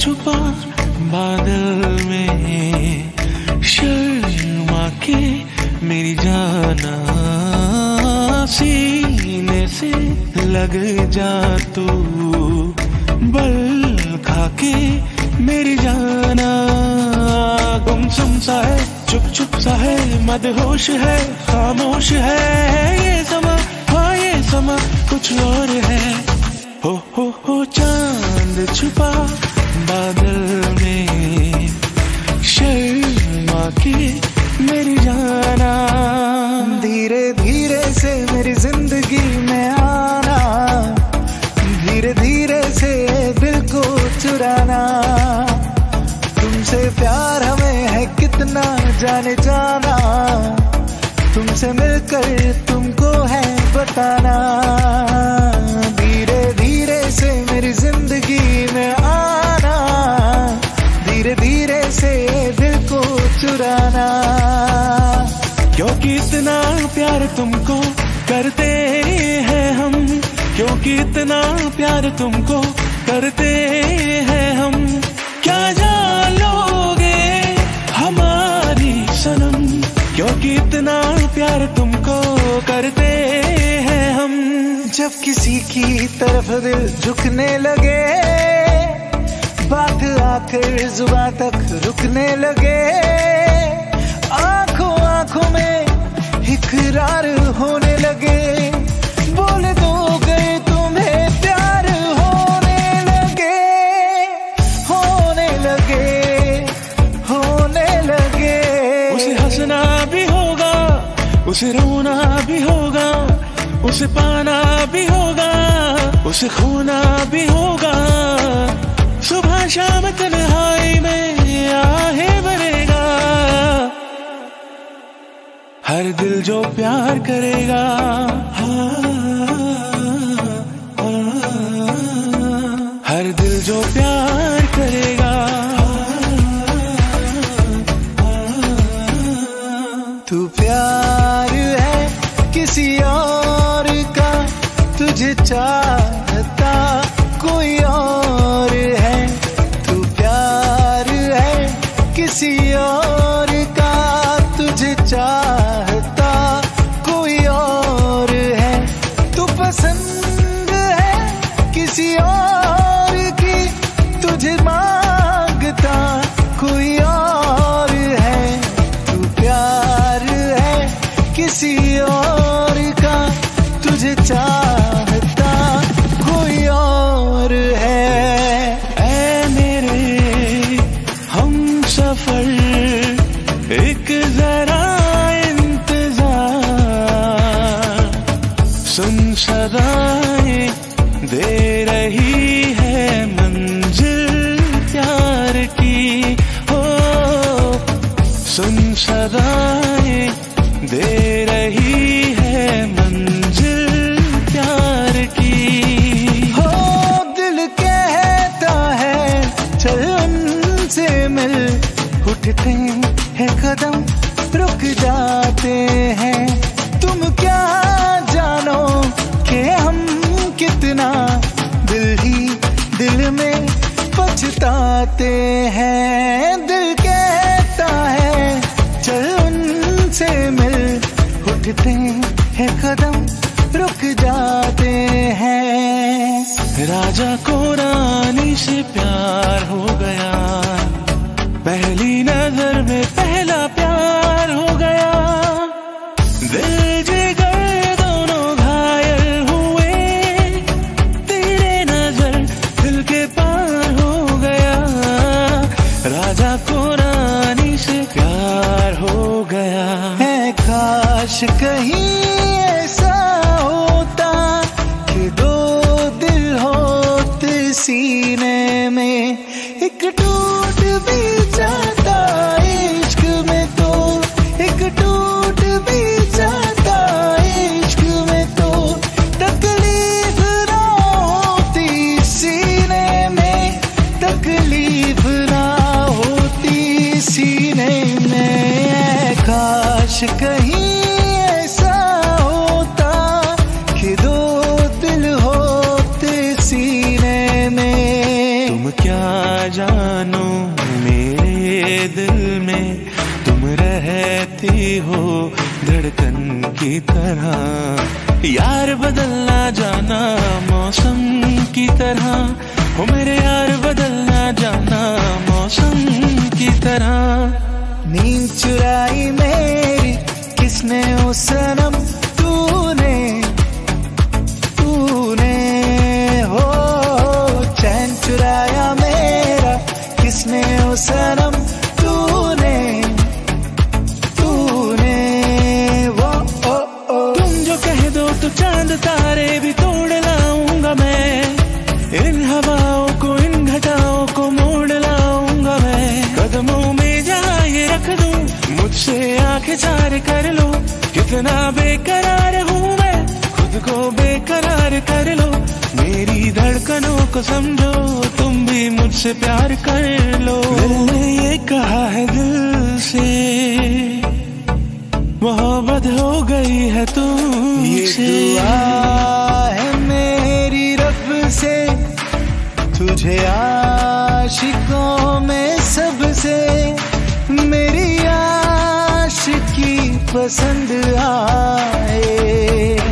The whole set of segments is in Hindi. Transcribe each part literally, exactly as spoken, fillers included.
छुपा बादल में, शर्मा के मेरी जाना सीने से लग जा तू, बल खा के मेरी जाना। गुमसुम सा है, चुप चुप सा है, मदहोश है, खामोश है ये समा, हाँ ये समा कुछ और है। हो हो हो चांद छुपा बादल में, शर्मा के मेरी जाना। धीरे धीरे से मेरी जिंदगी में आना, धीरे धीरे से दिल को चुराना। तुमसे प्यार हमें है कितना जाने जाना, तुमसे मिलकर तुमको है बताना। धीरे धीरे से मेरी जिंदगी में आना, धीरे धीरे से दिल को चुराना। क्योंकि इतना प्यार तुमको करते हैं हम, क्योंकि इतना प्यार तुमको करते हैं हम। क्या जान लोगे हमारी सनम, क्योंकि इतना प्यार तुमको करते हैं हम। जब किसी की तरफ दिल झुकने लगे, बात आकर जुबां तक रुकने लगे, आंखों आंखों में इकरार होने लगे, बोल दो गए तुम्हें प्यार होने लगे, होने लगे, होने लगे। उसे हंसना भी होगा, उसे रोना भी होगा, उसे पाना भी होगा, उसे खोना भी होगा। सुबह शाम तन्हाई में आहें भरेगा, हर दिल जो प्यार करेगा। हर दिल जो प्यार करेगा। तू प्यार है किसी और का, तुझे चाहता कोई और है। तू प्यार है किसी और का, तुझे चाहता कोई और है। तू पसंद है किसी और की, तुझे मांगता कोई और है। तू प्यार है किसी और का, तुझे चाहता कोई और है। ऐ मेरे हम सफर एक जरा इंतजार, सुन सदाएं दे रही है मंजिल प्यार की। हो सुन सदाएं दे रही है मंजिल प्यार की। हो दिल कहता है चल उनसे मिल, उठते हैं कदम रुक जाते हैं। तुम क्या जानो कि हम कितना दिल ही दिल में पछताते हैं। दिल कहता है चल उनसे मिल, उठते हैं कदम रुक जाते हैं। राजा को रानी से प्यार हो गया, पहली नजर में पहला प्यार हो गया। दिल जिगर दोनों घायल हुए, तेरे नजर दिल के पार हो गया। राजा को रानी से प्यार हो गया। है काश कहीं ऐसा होता कि दो दिल होते सीने में, एक टूट भी जाता इश्क में तो, एक टूट भी जाता इश्क में तो। तकलीफ ना होती सीने में, तकलीफ ना होती सीने में। काश कहीं ऐसा होता कि दो दिल होते सीने में। तुम क्या जान दिल में तुम रहती हो धड़कन की तरह। यार बदलना जाना मौसम की तरह, हो मेरे यार बदलना जाना मौसम की तरह। नींद चुराई मेरी किसने ओ सनम, तूने तूने हो। चैन चुराया मेरा किसने ओ सनम, तूने तूने वो ओ ओ। तुम जो कह दो तो चांद तारे भी तोड़ लाऊंगा मैं, इन हवाओं को इन घटाओं को मोड़ लाऊंगा मैं। कदमों में जहाँ ये रख दूं, मुझसे आंखें चार कर लो। कितना बेकरार हूँ मैं, खुद को बेकरार कर लो। मेरी धड़कनों को समझो, तुम भी मुझसे प्यार कर लो। दिल ने ये कहा है दिल से, मोहब्बत हो गई है तुमसे। ये दुआ है मेरी रब से, तुझे आशिकों में सबसे मेरी आशिकी पसंद आए,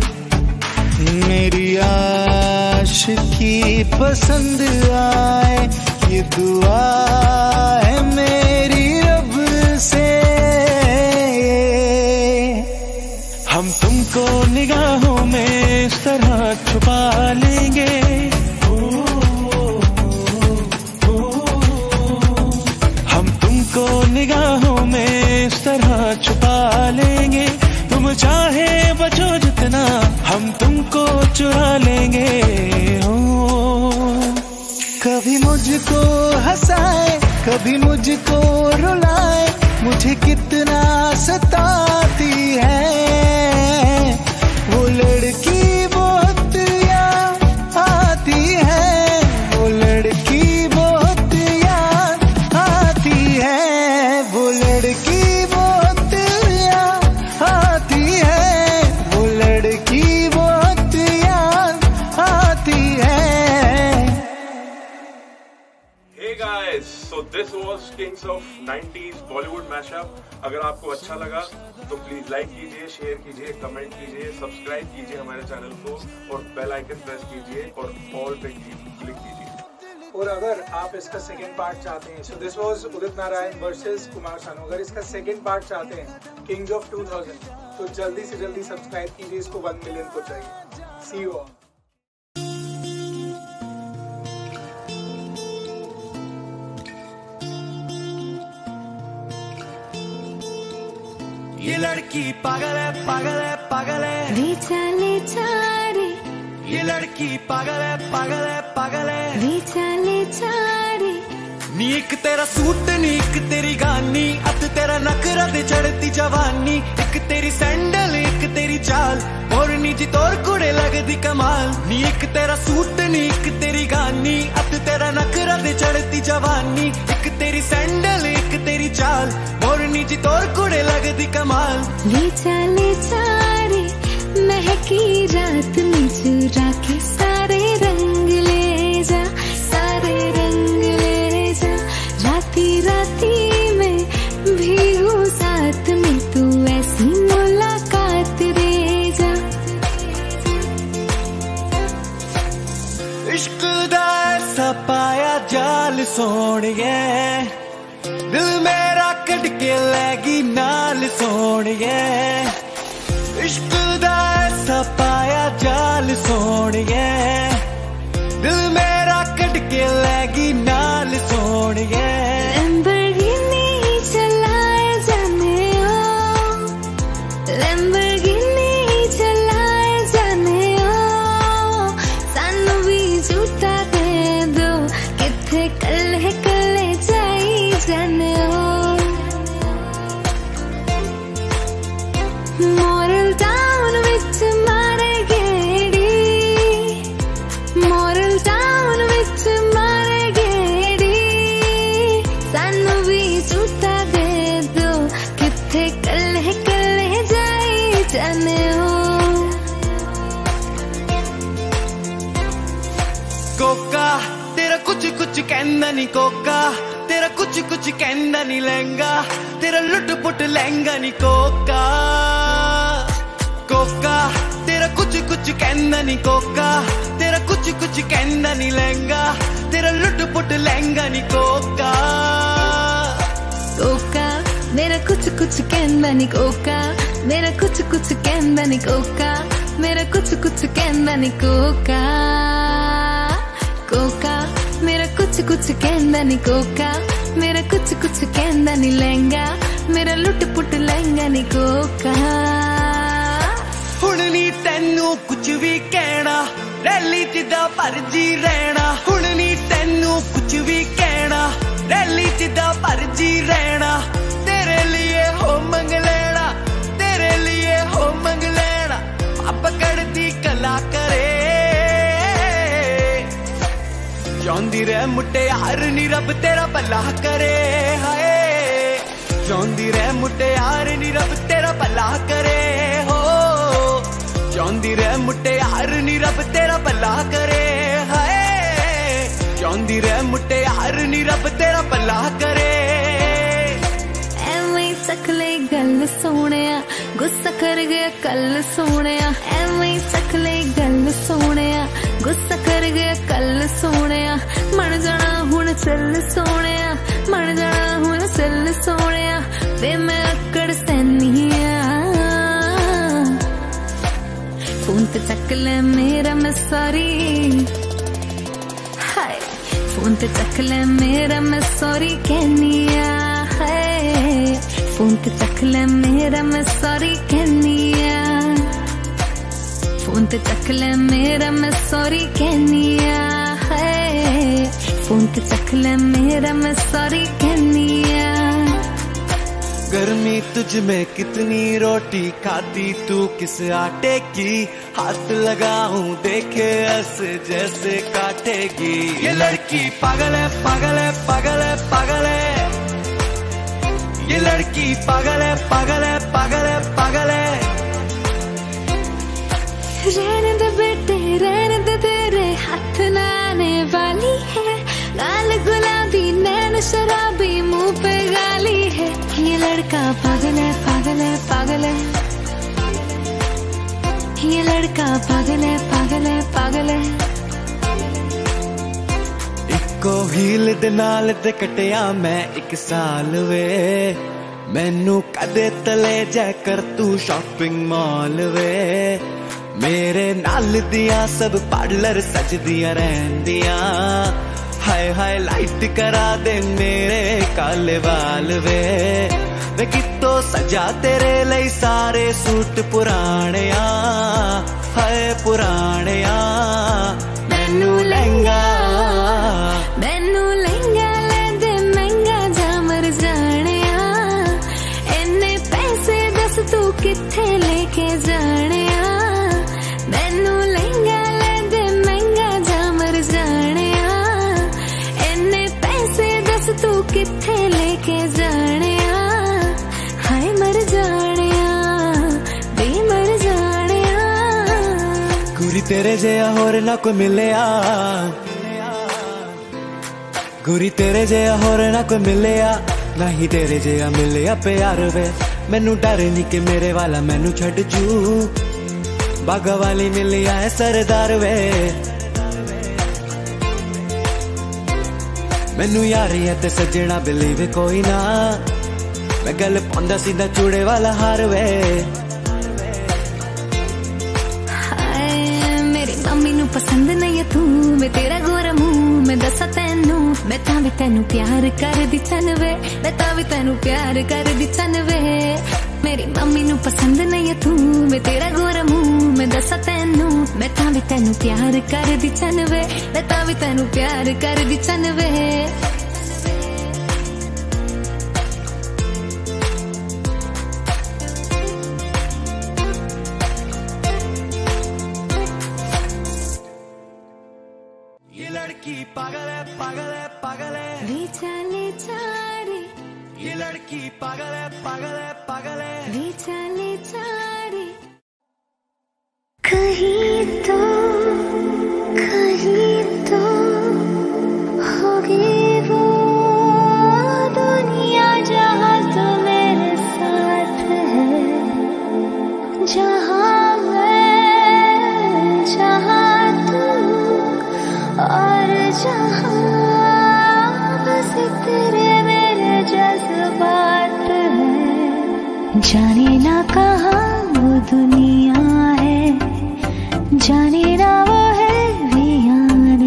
मेरी आशिकी पसंद आए। ये दुआ है मेरी रब से। हम तुमको निगाहों में इस तरह छुपा लेंगे, हम तुमको निगाहों में इस तरह छुपा लेंगे। तुम चाहे बचो जितना, हम तुमको चुरा लेंगे। हो कभी मुझको हंसाए, कभी मुझको रुलाए, मुझे कितना सताती है वो लड़की बहुत याद आती है, वो लड़की बहुत याद आती है, वो लड़की बहुत याद आती है, वो लड़की बहुत याद आती है। Hey guys, so this was Kings of nineties Bollywood Mashup. अगर आपको अच्छा लगा तो प्लीज लाइक कीजिए, शेयर कीजिए, कमेंट कीजिए, सब्सक्राइब कीजिए हमारे चैनल को और बेल आइकन प्रेस कीजिए और ऑल पे क्लिक कीजिए। और अगर आप इसका सेकेंड पार्ट चाहते हैं, so this was Udit Narayan versus Kumar Sanu, अगर इसका सेकेंड पार्ट चाहते हैं किंग्स ऑफ टू थाउज़ेंड, तो जल्दी से जल्दी सब्सक्राइब कीजिए, इसको वन मिलियन को चाहिए। See you all. ये लड़की पागल है पागल है पागल है, ले चले चारे। ये लड़की पागल है पागल है पागल है, ले चले चारे। नी एक तेरा सूट नी एक तेरी गानी, अत तेरा नखरा दे चढ़ती जवानी। एक तेरी सैंडल एक तेरी चाल, और नीची तोर कुड़े लगदी कमाल। नी एक तेरा सूट नी एक तेरी गानी, अत तेरा नखरा दे चढ़ती जवानी। एक तेरी सैंडल एक तेरी चाल, और नीची तोर कुड़े लगदी कमाल। ले चले चारे, महकी रात में चुरा के सारे रंग ले जा, सारे रंग ले जा। राती राती में भीगू साथ में, तू ऐसी मुलाकात दे जा। इश्क दा ऐसा पाया जाल सोहणिए, दिल मेरा कट के लैगी नाल सोहणिए। इश्क दा ऐसा पाया जाल सोहणिए, दिल मेरा कट के लैगी नाल सोहणिए। लैम्बोर्गिनी चलाए जाने ओ, लैम्बोर्गिनी चलाए जाने ओ। सानू भी झूठा दे दो, किथे कल्ले कल्ले जाई जाने ओ। मोरल टाउन विच मारे गेड़ी, मोरल टाउन विच मारे गेड़ी। सानू भी झूठा दे दो, किथे कल्ले कल्ले जाई जाने हो। कोका तेरा कुछ कुछ कहना नहीं, कोका तेरा कुछ कुछ कुछ कहंदा नी लहंगा, तेरा लुट पुट लहंगा नी कोका कोका। तेरा कुछ कुछ कहंदा नी कोका, तेरा कुछ कुछ कहंदा नी लहंगा, तेरा लुट पुट लहंगा नी कोका कोका। मेरा कुछ कुछ कहंदा नी कोका, मेरा कुछ कुछ कहंदा नी कोका, मेरा कुछ कुछ कहंदा नी कोका कोका। मेरा कुछ कुछ कहंदा नी कोका, मेरा कुछ कुछ कहंदा नी लहंगा, मेरा लुट पुट लहंगा नी कोका। हुण नी तैनू कुछ भी कहना, रैली जिदा भरजी रहना। हुण नी तैनू कुछ भी कहना, रैली जिदा भरजी रहना। तेरे लिए हो मंग लेना, तेरे लिए हो मंग लेना। पकड़ दी कला करे चांदी रे मुटियार नी रब तेरा भला करे। हाय चांदी रे मुटियार नी रब तेरा भला करे हो। चांदी रे मुटियार नी रब तेरा भला करे। हाय चांदी रे मुटियार नी रब तेरा भला करे। ਐਵੇਂ ਸਖਲੇ ਗੱਲ ਸੋਹਣਿਆ, ਗੁੱਸਾ ਕਰ ਗਿਆ ਕੱਲ ਸੋਹਣਿਆ। ਐਵੇਂ ਸਖਲੇ ਗੱਲ ਸੋਹਣਿਆ, ਗੁੱਸਾ ਕਰ ਗਿਆ ਕੱਲ ਸੋਹਣਿਆ। ਮਣ ਜਾਣਾ ਹੁਣ ਚੱਲ ਸੋਹਣਿਆ, ਮਣ ਜਾਣਾ ਹੁਣ ਚੱਲ ਸੋਹਣਿਆ। ਵੇ ਮੈਂ ਅਕੜ ਸੈਨੀ ਆ, ਫੋਨ ਤੇ ਚੱਕ ਲੈ ਮੇਰਾ ਮੈਂ ਸੌਰੀ। ਹਾਏ ਫੋਨ ਤੇ ਚੱਕ ਲੈ ਮੇਰਾ ਮੈਂ ਸੌਰੀ ਕਹਿਨੀ ਆ। ਹਾਏ फोन ते चक ले मेरा मैं सॉरी कहनी आ। फोन ते चक ले मेरा मैं सॉरी कहनी आ। है फोन ते चक ले मेरा मैं सॉरी कहनी आ। गर्मी तुझ में कितनी रोटी खाती तू किस आटे की। हाथ लगाऊं देखे ऐसे जैसे काटेगी। ये लड़की पागल है पागल है पागल है पागल है। ये लड़की पागल है पागल है पागल है पागल है। रहने दे बेटे रहने दे तेरे हाथ ना आने वाली है। लाल गुलाबी नैन शराबी मुंह पे गाली है। ये लड़का पागल है पागल है पागल है। ये लड़का पागल है पागल है पागल है। इको हील दे नाल ते कटिया मैं एक साल वे। मैनू कदे तले जाए कर तू शॉपिंग मॉल वे। मेरे नाल दिया सब पार्लर सजदियां रहंदियां। हाय हाय लाइट करा दे मेरे काले वाल वे। वे कितो सजा तेरे लई सारे सूट पुराने हाय पुराने। मैनू लहंगा मैनू लहंगा ले दे महंगा जा मर जाने। इन्ने पैसे दस तू किथे लेके जाने। मैनू लहंगा ले दे महंगा जा मर जाने। इन्ने पैसे दस तू किथे लेके जाने। हाय मर जाने बे मर जाने। गुरी तेरे जया होर ना कोई मिलिया। गुरी तेरे जया होर ना कोई मिलिया। ना ही तेरे जया मिलिया प्यार वे। मैनू डर नहीं कि मेरे वाला मैनू छड़ जू। बागा वाली मिलिया है सरदार वे। मैनू यारी है ते सजना बिलीव कोई ना। मैं गल पांदा सीधा चूड़े वाला हार वे। मम्मी नू पसंद नहीं है तू। मैं तेरा गोरा मुंह मैं दसा तेनू। मैं तां भी तेनू प्यार कर दी चन वे। मैं तां भी तेनू प्यार कर दी चन वे। मेरी मम्मी नू पसंद नहीं है तू। मैं तेरा गोरा मुंह मैं दसा तेनू। मैं तां भी तेनू प्यार कर दी चन वे। मैं तां भी तेनू प्यार कर दी चन वे। पागल है पागल है पागल है। ले जा ले जा रे। ये लड़की पागल है पागल है पागल है। ले जा ले जा रे। कहीं तो कहीं तो होगी वो जाने ना कहाँ वो दुनिया है, जाने ना वो है भी या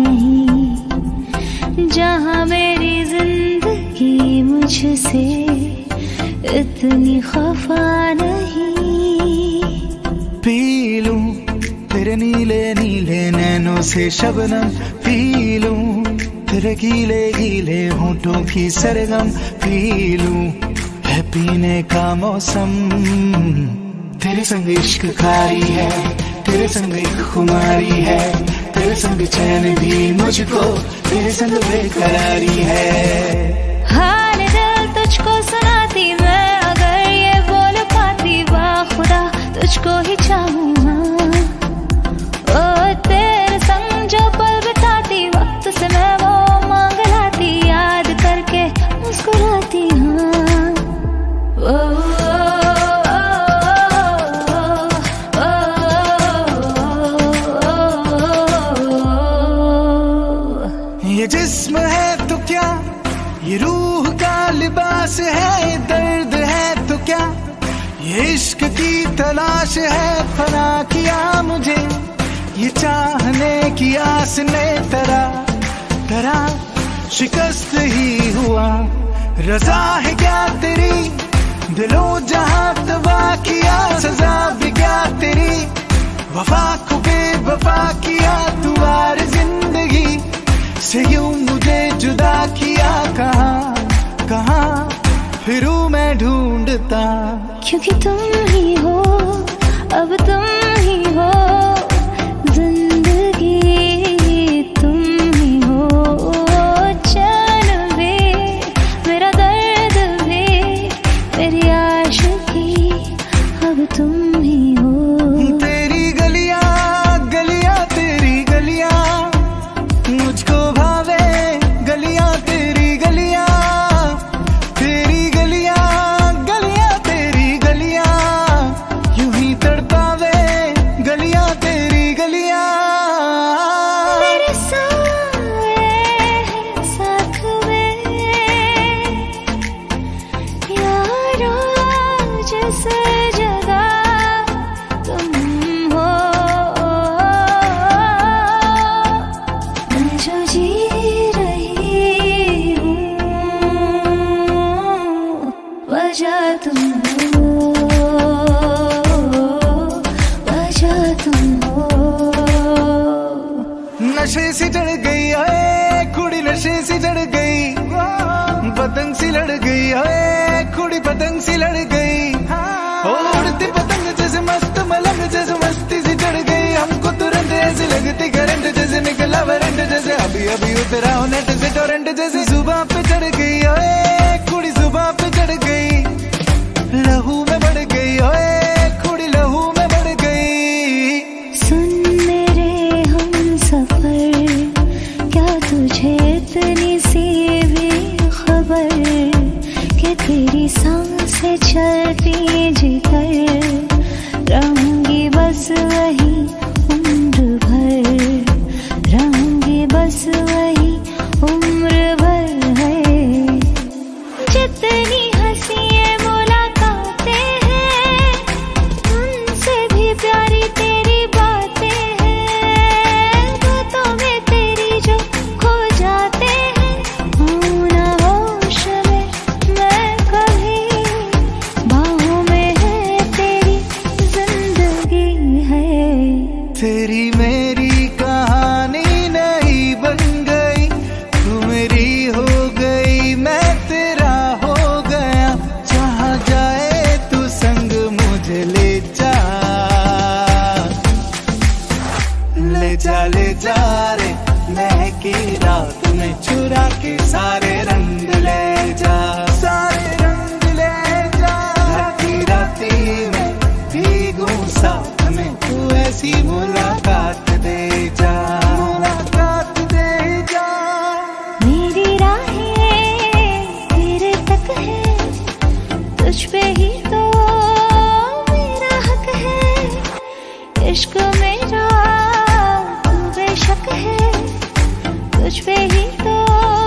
नहीं, जहाँ मेरी जिंदगी मुझसे इतनी खफा नहीं। पी लूं तेरे नीले नीले नैनों से शबनम, पी लूं तेरे गीले गीले होठों की सरगम, पी लूं है पीने का मौसम। तेरे संग इश्क खारी है, तेरे संग एक खुमारी है, तेरे संग चैन भी मुझको तेरे संग बेकरारी है। हाल दिल तुझको सुनाती मैं, अगर ये बोल पाती वाह खुदा तुझको ही चाहूँ। ओ तेरे संग जो पल बिताती वक्त से मैं वो मांग लाती, याद करके मुस्कुराती हाँ। ओ, ये जिस्म है तो क्या, ये रूह का लिबास है, ये दर्द है तो क्या, ये इश्क की तलाश है। फना किया मुझे ये चाहने की आस ने, तरा तरा शिकस्त ही हुआ। रजा है क्या तेरी, दिलो जहां तबाह किया, सजा भी क्या तेरी, वफा को बेवफा किया। तू आर जिंदगी से यूं मुझे जुदा किया, कहाँ कहाँ फिरूं मैं ढूंढता। क्योंकि तुम ही हो, अब तुम ही हो, जिंदगी तुम ही हो, चैन भी मेरा दर्द भी मेरी आशिकी अब तुम ही हो। तेरी गलियां गलियां तेरी गलियां मुझको भावे, गलियां तेरी गलियां, तेरी गलियां गलियां तेरी गलियां, यूं ही तड़पावे गलियां तेरी गलियां। मेरे साए हैं साथ में यारो, जिस जगह तुम हो, मैं जो जी रही हूँ वजह तुम हो, वजह तुम हो। नशे से चढ़ गई है कुड़ी, नशे से चढ़ गई, पतंग सी लड़ गई है कुड़ी, पतंग सी लड़ गई। ओ उड़ती पतंग जैसे मस्त मलंग, जैसे मस्ती सी चढ़ गई हमको तुरंत, ऐसी लगती करंट जैसे निकला वारंट, जैसे अभी अभी उतरा हो नेट से टोरेंट, जैसे जुबान पे चढ़ गई है कुड़ी, जुबान पे चढ़ गई, लहू में बढ़ गई है कुड़ी, लहू में बढ़ गई। सुन मेरे हम सफर, क्या तुझे इतनी सी भी खबर कि तेरी सांसें चलती जिधर, रहूंगी बस वही उम्र भर, रहूंगी बस वही उम्र भर है। जितनी हंसी मुलाकातें हैं, उनसे भी प्यारी तेरी बातें हैं, बातों में तेरी जो खो जाते हैं। हूँ ना होश में मैं कभी, बाहों में है तेरी जिंदगी है। तेरी मेरी कहानी नहीं बन गई, तू मेरी हो गई मैं तेरा हो गया, जहाँ जाए तू संग मुझे ले जा, ले जा ले जा रे महकी रात में चुरा के सारे रंग ले जा, सारे रंग ले जा। राती राती में भीगूं साथ में, तू ऐसी मुलाकात दे जा, मुलाकात दे जा। मेरी राहें तेरे तक है, तुझ पे ही तो मेरा हक है। इश्क मेरा तू बेशक है, तुझ पे ही तो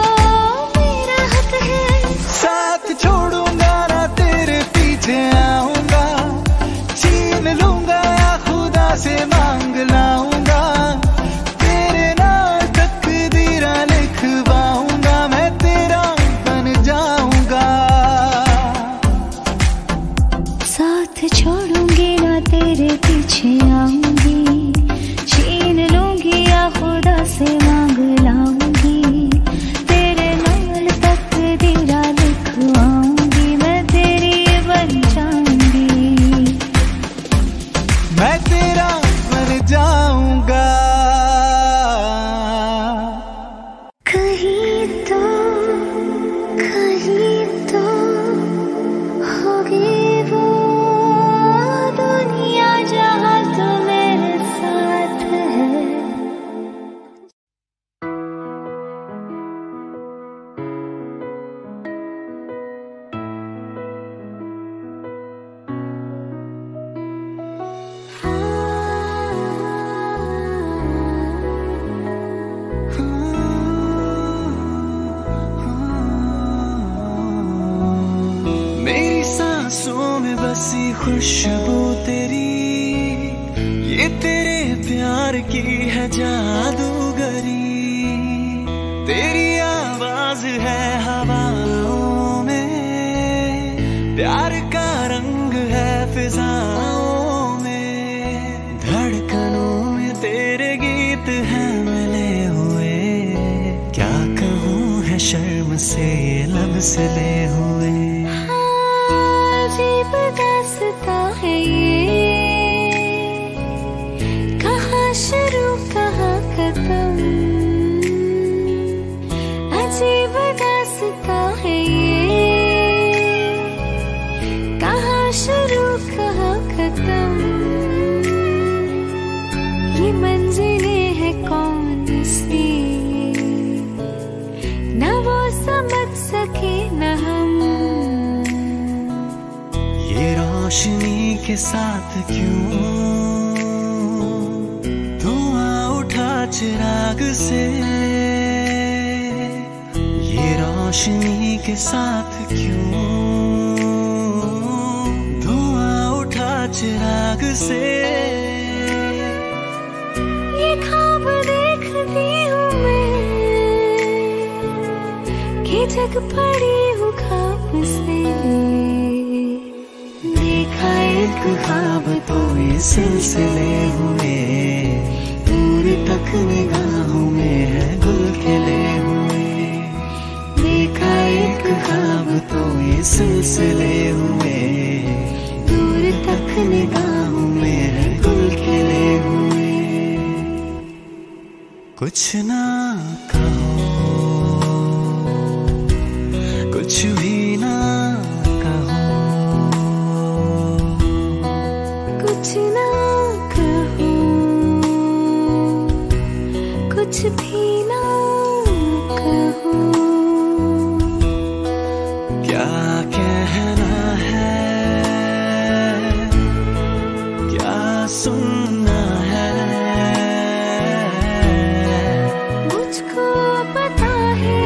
मेरा हक है। साथ छोड़ूंगा ना तेरे पीछे आऊं, सी खुशबू तेरी, ये तेरे प्यार की है जादूगरी। तेरी आवाज है हवाओं में, प्यार का रंग है फिजाओं में। धड़कनों में तेरे गीत हैं मिले हुए, क्या कहूँ है शर्म से लब से ले हुए। अजीब दास्तां है ये, कहाँ शुरू कहाँ खत्म। अजीब दास्तां है ये, कहाँ शुरू कहाँ खत्म। ये मंजिलें हैं कौन सी, न वो समझ सके न हम। ये रोशनी के साथ क्यों धुआं उठा चिराग से। ये रोशनी के साथ क्यों धुआं उठा चिराग से। ये ख्वाब देखती हूँ मैं कि जग पड़ी हूँ ख्वाब से। देखा एक ख्वाब तो ये सिलसिले हुए, दूर तक निगाहों में है गुल खिले हुए। देखा एक ख्वाब तो ये सिलसिले हुए, दूर तक निगाहों में है गुल खिले हुए। कुछ ना कहो, कुछ भी ना कुछ ना कहो, कुछ भी ना कहो। क्या कहना है, क्या सुनना है, मुझको पता है,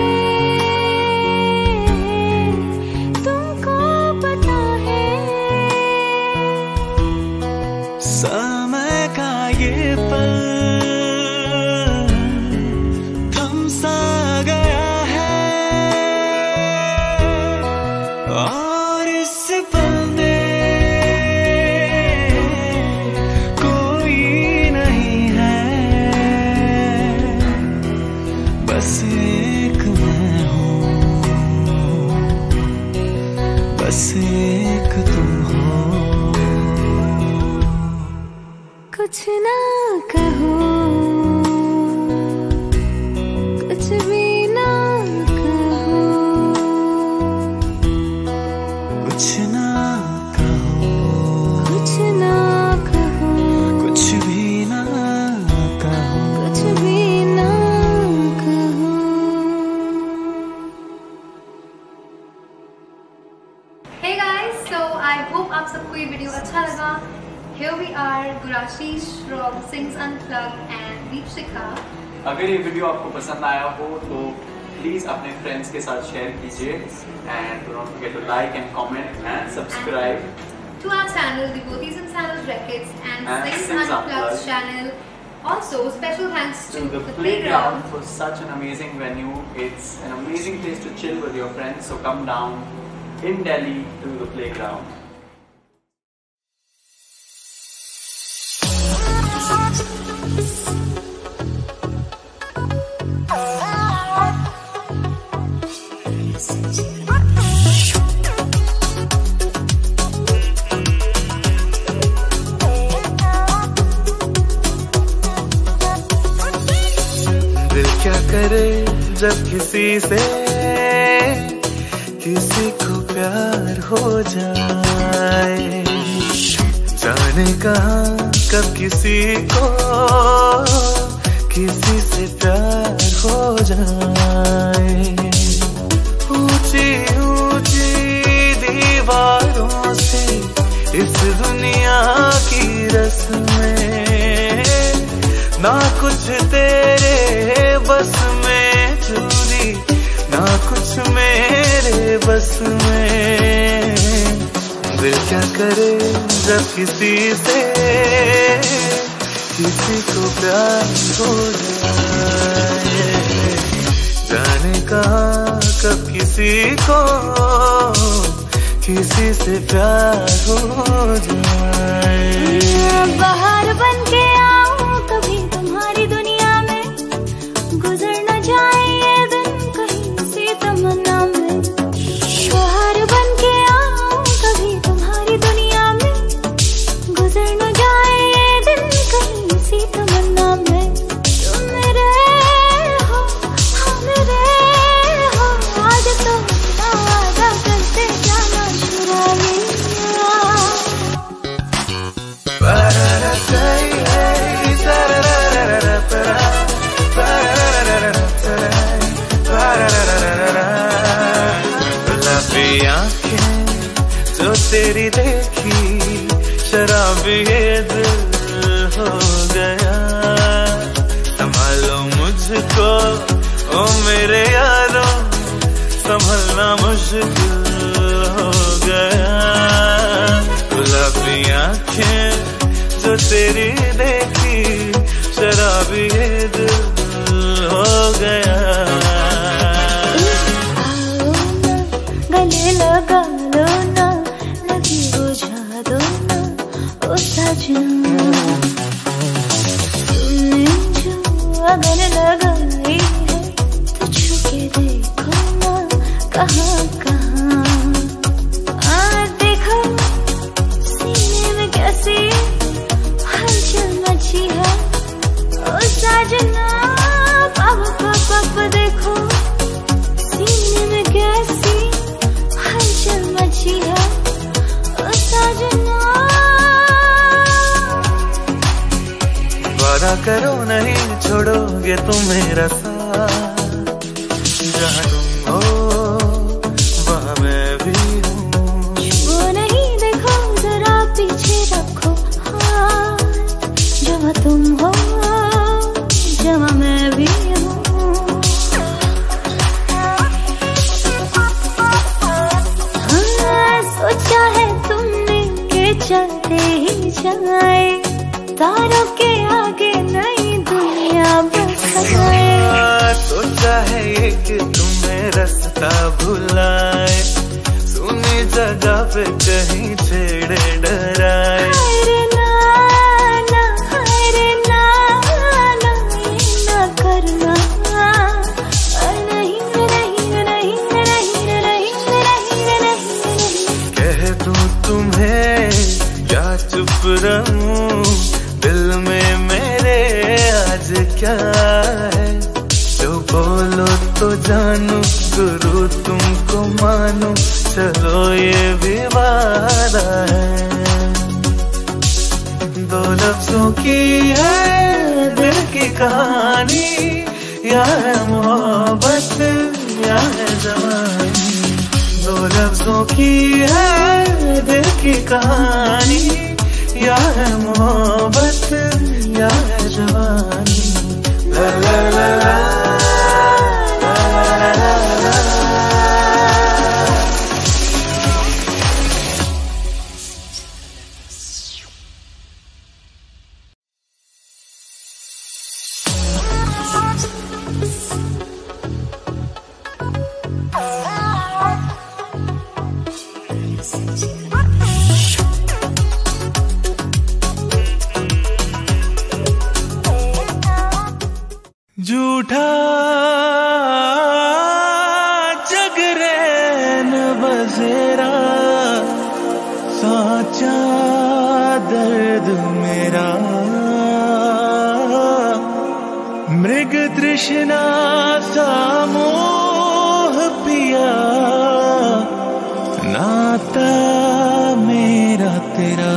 तुमको पता है। समय का ये पल थम सा गया है, और इस पल में कोई नहीं है। बस एक मैं हूँ, बस एक तुम हो। कुछ ना कहो, कुछ भी ना कहो। कुछ ना कहो, कुछ ना कहो, कुछ भी ना कहो। कुछ भी ना कहो। Hey guys, so I hope आप सबको ये वीडियो अच्छा लगा। Here we are, Gurashish from Sings Unplugged and Deepshikha. अगर ये वीडियो आपको पसंद आया हो तो प्लीज अपने फ्रेंड्स के साथ शेयर कीजिए and don't forget to like and comment and subscribe To our channel, Devotees and Sandals Records and, And Sings Sings Unplugged Unplugged. channel. Also, special thanks to, to the playground for such an amazing venue. It's an amazing place to chill with your friends, so come down in Delhi to the playground. दिल क्या करे जब किसी से किसी को प्यार हो जाए, जाने कहाँ कब किसी को किसी से प्यार हो जाए। ऊंची ऊंची दीवारों से इस दुनिया की रस्में, ना कुछ तेरे बस में चूरी, ना कुछ मेरे बस में। दिल क्या करे जब किसी से किसी को प्यार हो जाए, जाने कहाँ कब किसी को किसी से प्यार हो जाए। बाहर बन के आओ कभी तुम्हारी दुनिया में, गुजर न जाए ये दिन कहीं सी तमन्ना में। बाहर बन के आओ कभी तुम्हारी दुनिया में, गुजर न जाए ये दिन कहीं सी तमन्ना में। तुम मेरे हो, हाँ मेरे हो, आज तो वादा करते जाना शुराए। गुलाबी आंखें जो तेरी देखी, शराबी ये दिल हो गया। संभालो मुझको ओ मेरे यारों, संभलना मुश्किल हो गया। गुलाबी आंखें जो तेरी देखी, शराबी ये दिल हो गया। गले लगा लो ना, लगी बुझा दो ना ओ सजना। तुमने जो अगर लगाई है तो छुके देखो ना कहाँ कहाँ। आ देखो सीने में कैसी हलचल मची है ओ सजना। पप पप पप देखो सीने में कैसी हलचल मची है ओ सजना। वादा करो नहीं छोड़ोगे तुम मेरा साथ, जहाँ तुम हो वहाँ मैं भी हूँ। वो नहीं देखो जरा पीछे रखो हाथ, जहाँ तुम हो जहाँ मैं भी हूँ। हाँ, सोचा है तुमने के चलते ही जाए, तारों के आगे नई दुनिया बसाए। सोचा है ये कि तुम्हें रास्ता भुलाए, सुनी जगह पे कहीं छेड़े डराए। हायरे ना ना, हायरे ना ना, ये ना करना। नहीं नहीं नहीं नहीं नहीं नहीं नहीं। कह दूं तुम्हें या चुप रहूं, दिल में मेरे आज क्या है। जो बोलो तो जानू, गुरु तुमको मानू, चलो ये भी वादा है। दो लफ्जों की है दिल की कहानी, या है मोहब्बत या है जवानी। दो लफ्जों की है दिल की कहानी, या है मोहब्बत या है जवानी। ला ला ला ला ला ला ला ला। झूठा जगरैन बसेरा, साचा दर्द मेरा। मृग तृष्णा सा मोह पिया, नाता मेरा तेरा।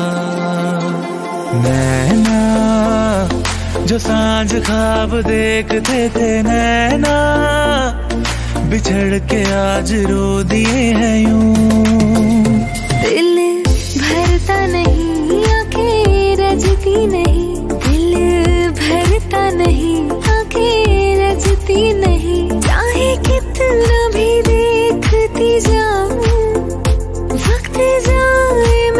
नैना जो सांझ ख्वाब देखते थे नैना, बिछड़ के आज रो दिए हैं यूं। दिल भरता नहीं, आंखें रजती नहीं। दिल भरता नहीं, आंखें रजती नहीं। चाहे कितना भी देखती जाऊं, वक्त जाए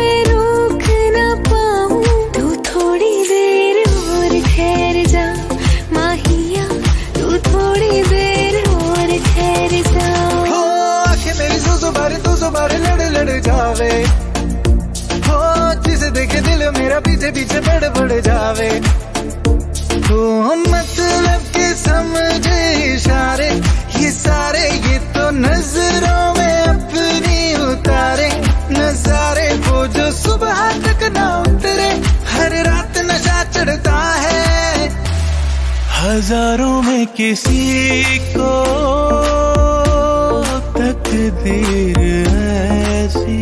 मेरा पीछे पीछे बढ़ बढ़ जावे। तो मतलब के समझे इशारे ये सारे, ये तो नजरों में अपनी उतारे नजारे, वो जो सुबह तक ना उतरे, हर रात नशा चढ़ता है। हजारों में किसी को तकदीर ऐसी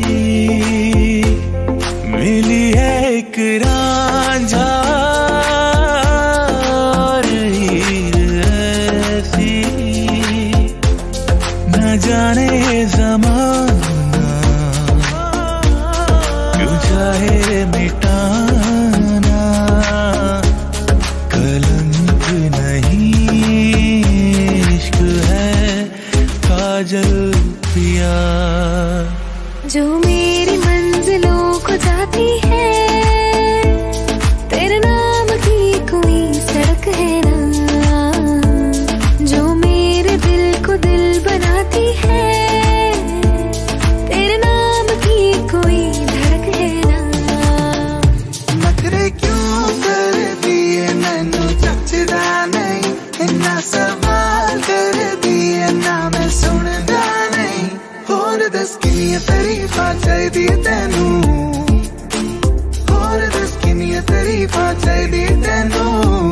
मिली है, एक रांझा और हीर ऐसी, न जाने ज़माना क्यों चाहे मिटाना, कलंक नहीं इश्क है काजल पिया। जो मेरी मंजिलों को जाती है, तेरे नाम की कोई सड़क है ना, जो मेरे दिल को दिल बनाती है, तेरे नाम की कोई धड़क है ना। नखरे क्यों कर दिए मैनू जचदा नहीं, इन्ना सवाल कर दिए ना मैं सुनदा नहीं, होर दस किनियां तरीफां चाहीदी तैनू, होर दस किनियां तरीफां चाहीदी तैनू।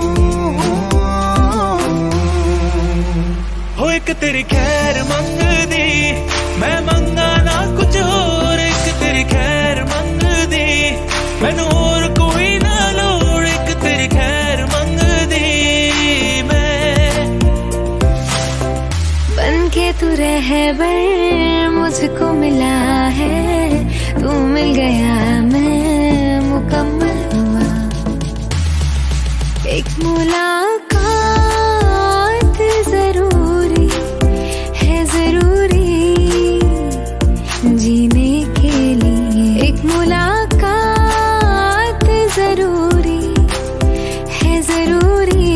हो एक तेरी खैर मंगदी, मैं मंगा ना कुछ होर, एक तेरी खैर मंगदी, मैनू होर कोई ना लोड़, एक तेरी खैर मंगदी मैं। बन के तू रहबर मुझको मिला है, तू मिल गया मैं मुकम्मल हुआ। एक मुलाकात जरूरी है, जरूरी जीने के लिए, एक मुलाकात जरूरी है, जरूरी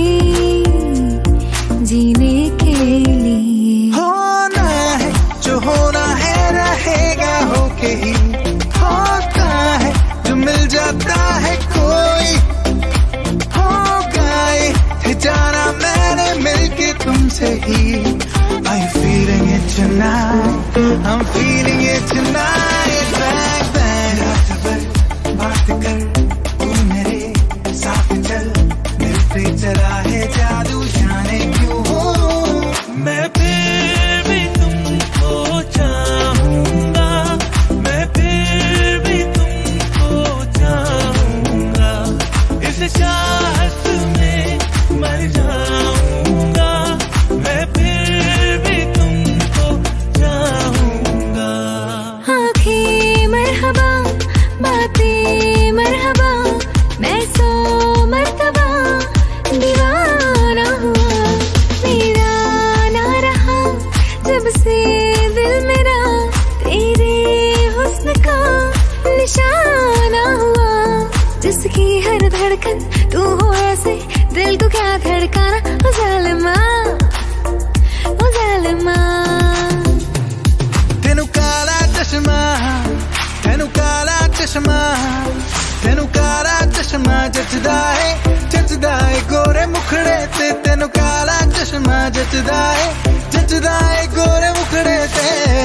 जीने के लिए। होना है जो होना है रहेगा होके ही, होता है जो मिल जाता है कोई, होगा ये जाना मैंने मिलके तुमसे ही। I'm feeling it tonight, I'm feeling it tonight, bang bang। रात भर बात कर तू मेरे साथ चल, मेरे पे चला है जादू जाने क्यों हो। मैं फिर भी तुमको चाहूंगा, मैं फिर भी तुमको चाहूंगा, इस चाहत में मर जाऊंगा, मैं फिर भी तुमको चाहूंगा। आँखें मरहबा, बातें मरहबा, मैं सौ मर्तबा दीवाना हुआ, मेरा ना रहा जब से दिल मेरा, तेरे हुस्न का निशाना हुआ, जिसकी हर धड़कन तू हो ऐसे, दिल को क्या धड़काना, ओ जालिमा, ओ जालिमा। तेनू काला चश्मा, तेनू काला चश्मा, तेनू काला चश्मा जचदा है, जचदा है गोरे मुखड़े ते, तेनू काला चश्मा जचदा है, जचदा है गोरे मुखड़े ते।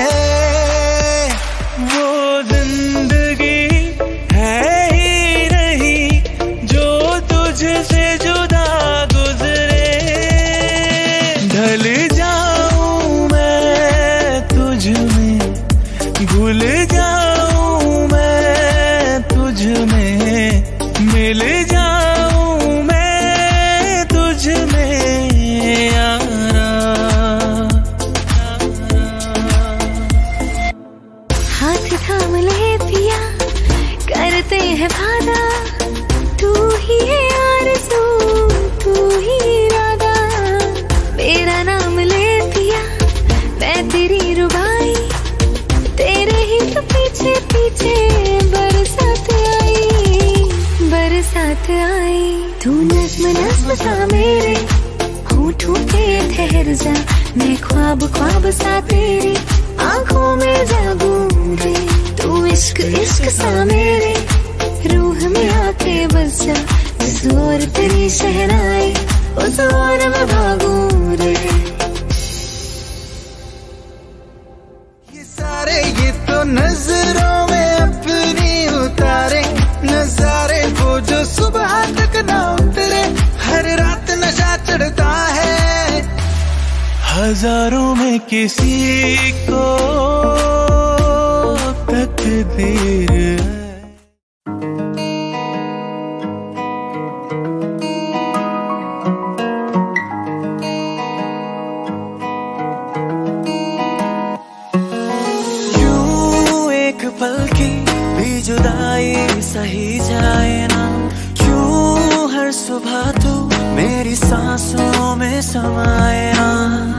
वो जिंदगी है ही नहीं जो तुझसे जुदा गुजरे, ढल जाऊं मैं तुझ में, भूल जाऊं मैं तुझ में, मिल जाऊं मैं तुझ में यारा। हाथ थाम ले पिया, करते हैं वादा, तू ही है आरज़ू, तू ही इरादा, मेरा नाम ले पिया, मैं तेरी रुबाई, तेरे ही तो पीछे पीछे बरसात आई, बरसात आई। तू नज्म नज्म सा मेरे होठों पे ठहर जा, मैं ख्वाब ख्वाब सा तेरी आंखों में जागू दे, तू इश्क इश्क सा मेरे रूह में आके बस जा, इस ओर तेरी शहनाई उस ओर मैं भागूं रे। ये सारे ये तो नजरों में अपनी उतारे नजारे, वो जो सुबह तक ना उतरे, हर रात नशा चढ़ता है। हजारों में किसी को तकदीर है। क्यों एक पल की भी जुदाई सही जाए ना, क्यों हर सुबह तू मेरी सांसों में समाए ना।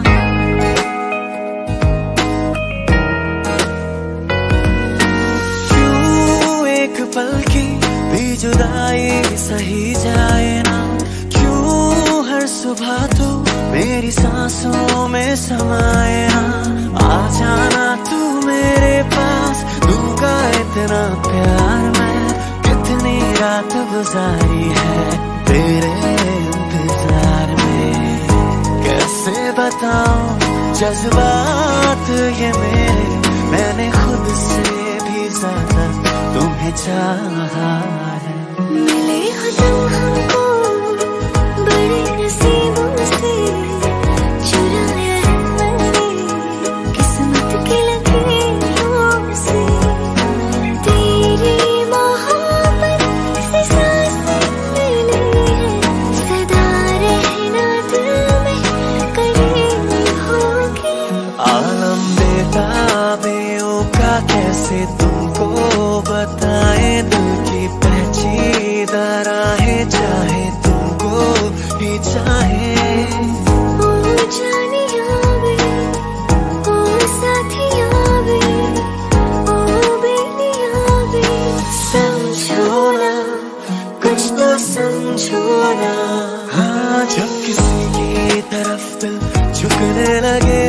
क्यों एक पल की भी जुदाई सही जाए ना, क्यों हर सुबह तू मेरी सांसों में समाए ना। आ जाना तू मेरे पास, दूंगा इतना प्यार मैं, कितनी रात गुजारी है तेरे इंतजार में। कैसे बताऊं जज्बात ये मेरे, मैंने खुद से भी ज्यादा तुम्हें चाहा है। मिले हो तुम हमको बड़े नसीबों से, चुराया है मैंने किस्मत की लकीरों से। तेरी मोहब्बत से सांसें मिली है, सदा रहना दिल में करीब होगी। आलम बेताबियों का कैसे तुमको बताए, दिल की पहचीदा राहें चाहे तुमको भी चाहे। ओ जानिया वे, ओ साथिया वे, ओ बेलिया वे, समझो ना कुछ तो समझो ना। हाँ जब किसी की तरफ दिल झुकने लगे,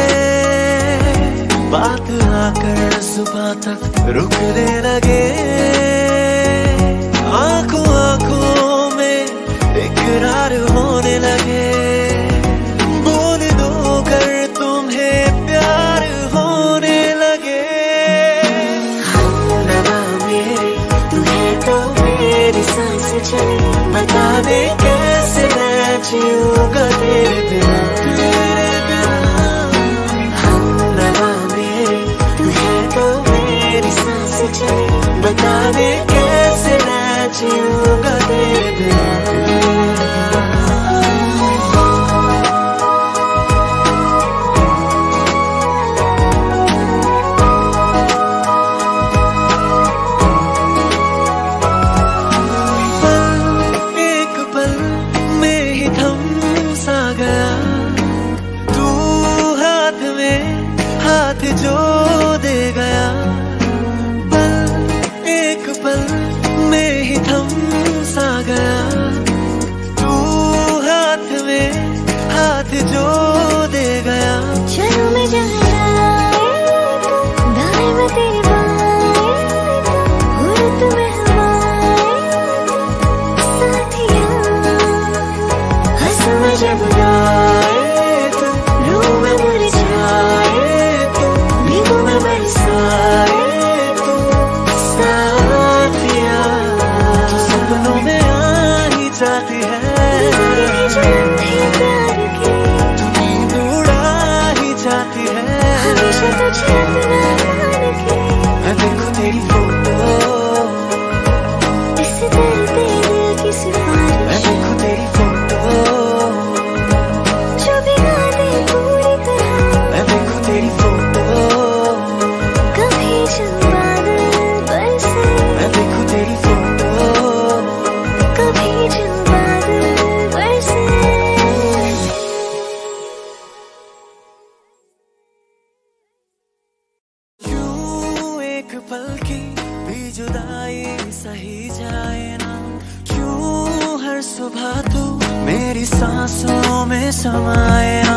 बात आकर सुबह तक रुकने लगे। आंखों आंखों में इकरार होने लगे, बोल दो कर तुम्हें प्यार होने लगे। हम लगा मेरे तू है तो मेरी सांस चले, बता दे कैसे मैं जीऊंगा तेरे बिना। हम लगा मेरे तू है तो मेरी सांस चले, बता दे कैसे मैं जीऊंगा तेरे बिना। एक पल में ही थम सा गया, तू हाथ में हाथ जो दे गया। पल एक पल में ही थम सा गया, तू हाथ में हाथ जो दे गया। चलो मैं जहाँ जाए तो दाएं में तेरे बाएं तो, और तुम्हें हवाएं तो साथिया। हंसू मैं जब गाए तो, रूह में मुरझाए तो, नींबू में बरसाए तो साथिया। जो सपनों में आ ही जाती है, जो लम्हे प्यार के नींद उड़ा ही जाती है। हमेशा तुझे अपना मान के, मैं देखूं तेरी फोटो, इस दर्द दिल की मैं सिफारिश, देखूं तेरी फोटो, जो भिगा दे पूरी तरह। मैं देखूं तेरी फोटो, कभी जब बादल बरसे, मैं देखूं तेरी फोटो। कभी जब बादल बरसे। क्यों एक पल की भी जुदाई सही जाए ना, क्यों हर सुबह तू मेरी सांसों में समाए ना।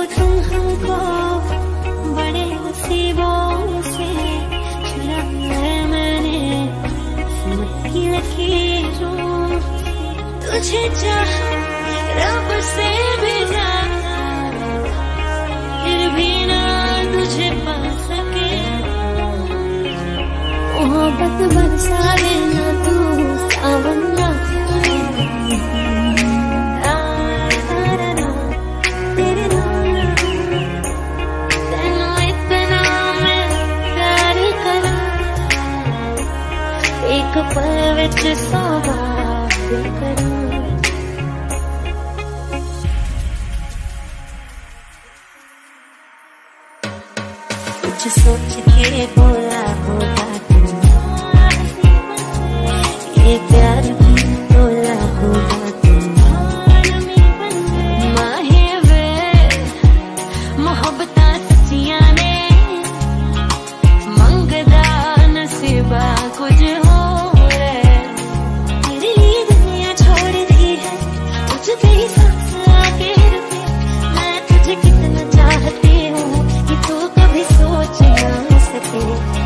तुम हमको बड़े नसीबों से चुराया है मैंने किस्मत की लकीरों। तुझे चाहा रब से भी ज्यादा, फिर भी ना तुझे पा सके। मोहब्बत बरसा देना तू सावन ना, तेरे नाम तेनू इतना मैं प्यार करा, एक पल विच सौ बात करूं। कुछ सोच के बोला होगा तुमने, ये प्यार भी बोला होगा तुमने। माहे वे मोहब्बत सच्चियां ने मंगदा नसीबा कुछ हो रे। तेरे लिए दुनिया छोड़ दी है, तुझ पे ही सांस आके रुके। मैं तुझे कितना चाहती हूँ कि तू कभी सोच ना सके।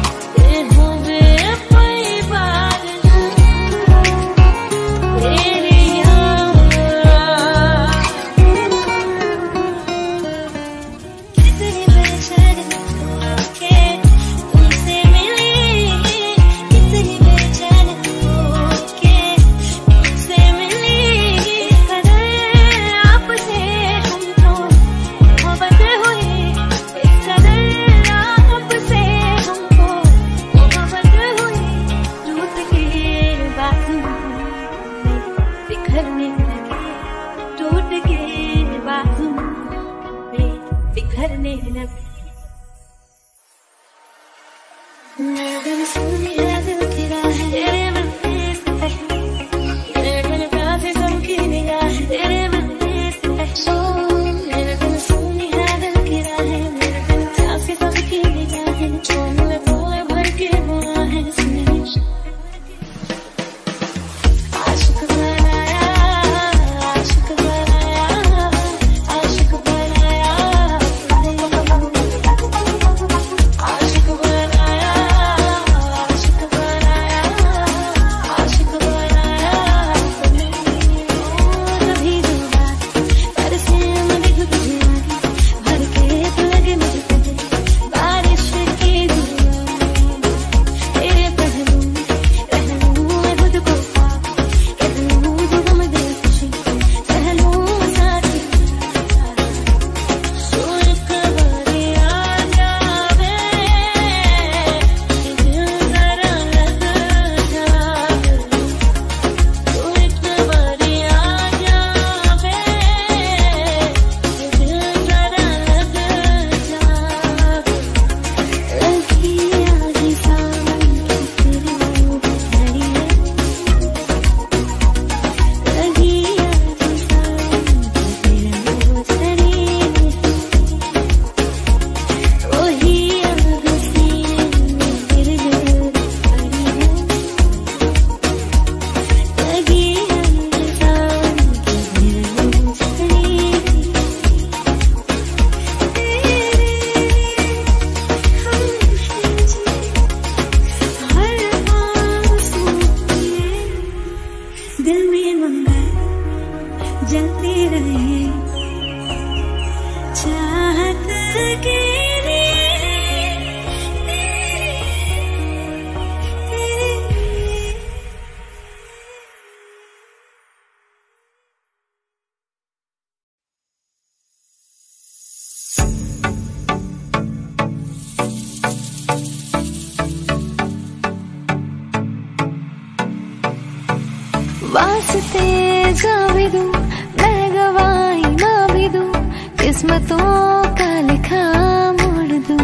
वास्ते जा भी दूं, मैं गवाही ना भी दूं, किस्मतों का लिखा मोड़ दूं।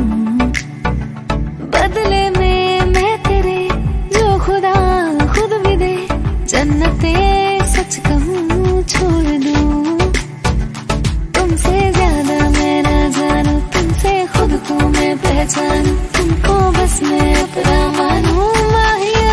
बदले में मैं तेरे जो खुदा खुद भी दे, जन्नते सच कहूँ छोड़ दूं। तुमसे ज्यादा मैं ना जानूं, तुमसे खुद को मैं पहचानूं, तुमको बस मैं अपना मानूं। माहिया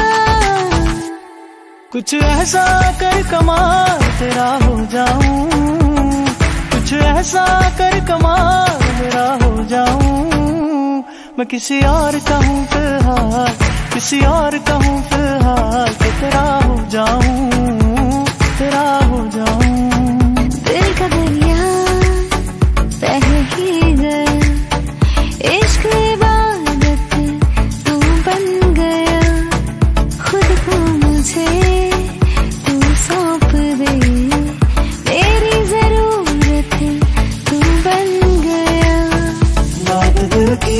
कुछ ऐसा कर कमाल तेरा हो जाऊं, कुछ कुछ ऐसा कर कमाल मेरा हो जाऊं, मैं किसी और का हूँ फिलहाल, किसी और का हूँ फिलहाल, तो तेरा हो जाऊं, तेरा हो जाऊं। दिल का दरिया बह ही गया, इश्क इबादत तू बन गया, खुद को मुझे तू सौंप दे, मेरी जरूरत तू बन गया। बात दिल की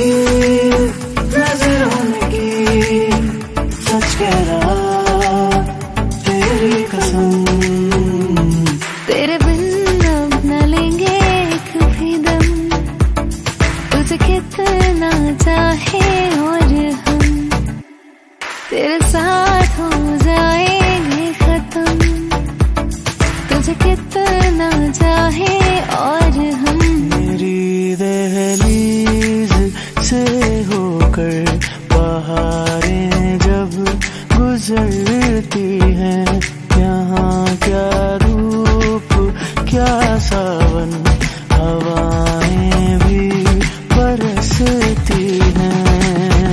नजरों में की, सच कह रहा तेरी कसम, तेरे बिन अब न लेंगे कभी दम, तुझे कितना चाहे और हम, तेरे साथ हो जाएंगे खत्म, तुझे कितना चाहे और हम। मेरी दहलीज से होकर बहारें जब गुजरती हैं, यहाँ क्या धूप क्या सावन, हवाएं भी बरसती हैं।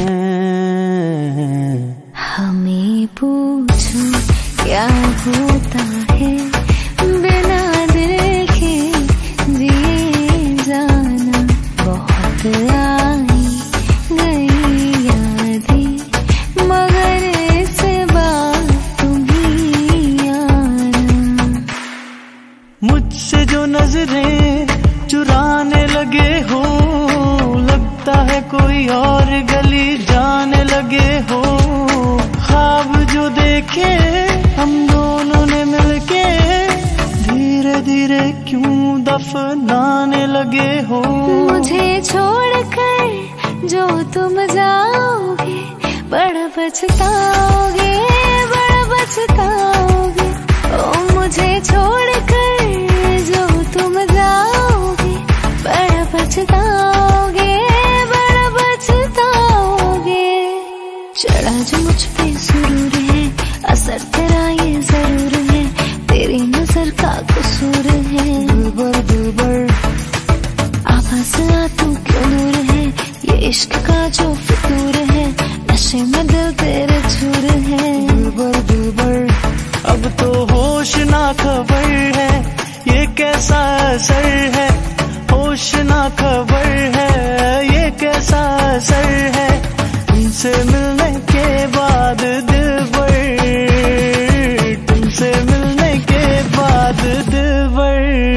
हमें पूछो क्या होता है बिना दिल के जिए जाना, बहुत आई गई यादें मगर इस बार तुम ही आना। मुझसे जो नजरें चुराने लगे हो, लगता है कोई और गली जाने लगे हो, ख्वाब जो देखे हम दोनों ने मिलके, धीरे धीरे क्यों दफनाने लगे हो। मुझे छोड़कर जो तुम जाओगे, बड़ा पछताओगे, बड़ा पछताओगे। ओ मुझे छोड़कर जो तुम जाओगे, बड़ा पछताओगे, बड़ा पछताओगे। चढ़ा जो मुझ पे सुरूर है, असर तेरा ये जरूर है, तेरी नजर का कसूर है। दिलबर दिलबर आवाज आ तू क्यों दूर है, ये इश्क का जो फितूर है, नशे में दिल तेरे चूर है। दिलबर दिलबर अब तो होश ना खबर है, ये कैसा असर है, होश ना खबर है, ये कैसा असर है, तुमसे मिलने के बाद दिलबर, तुमसे मिलने के बाद दिलबर।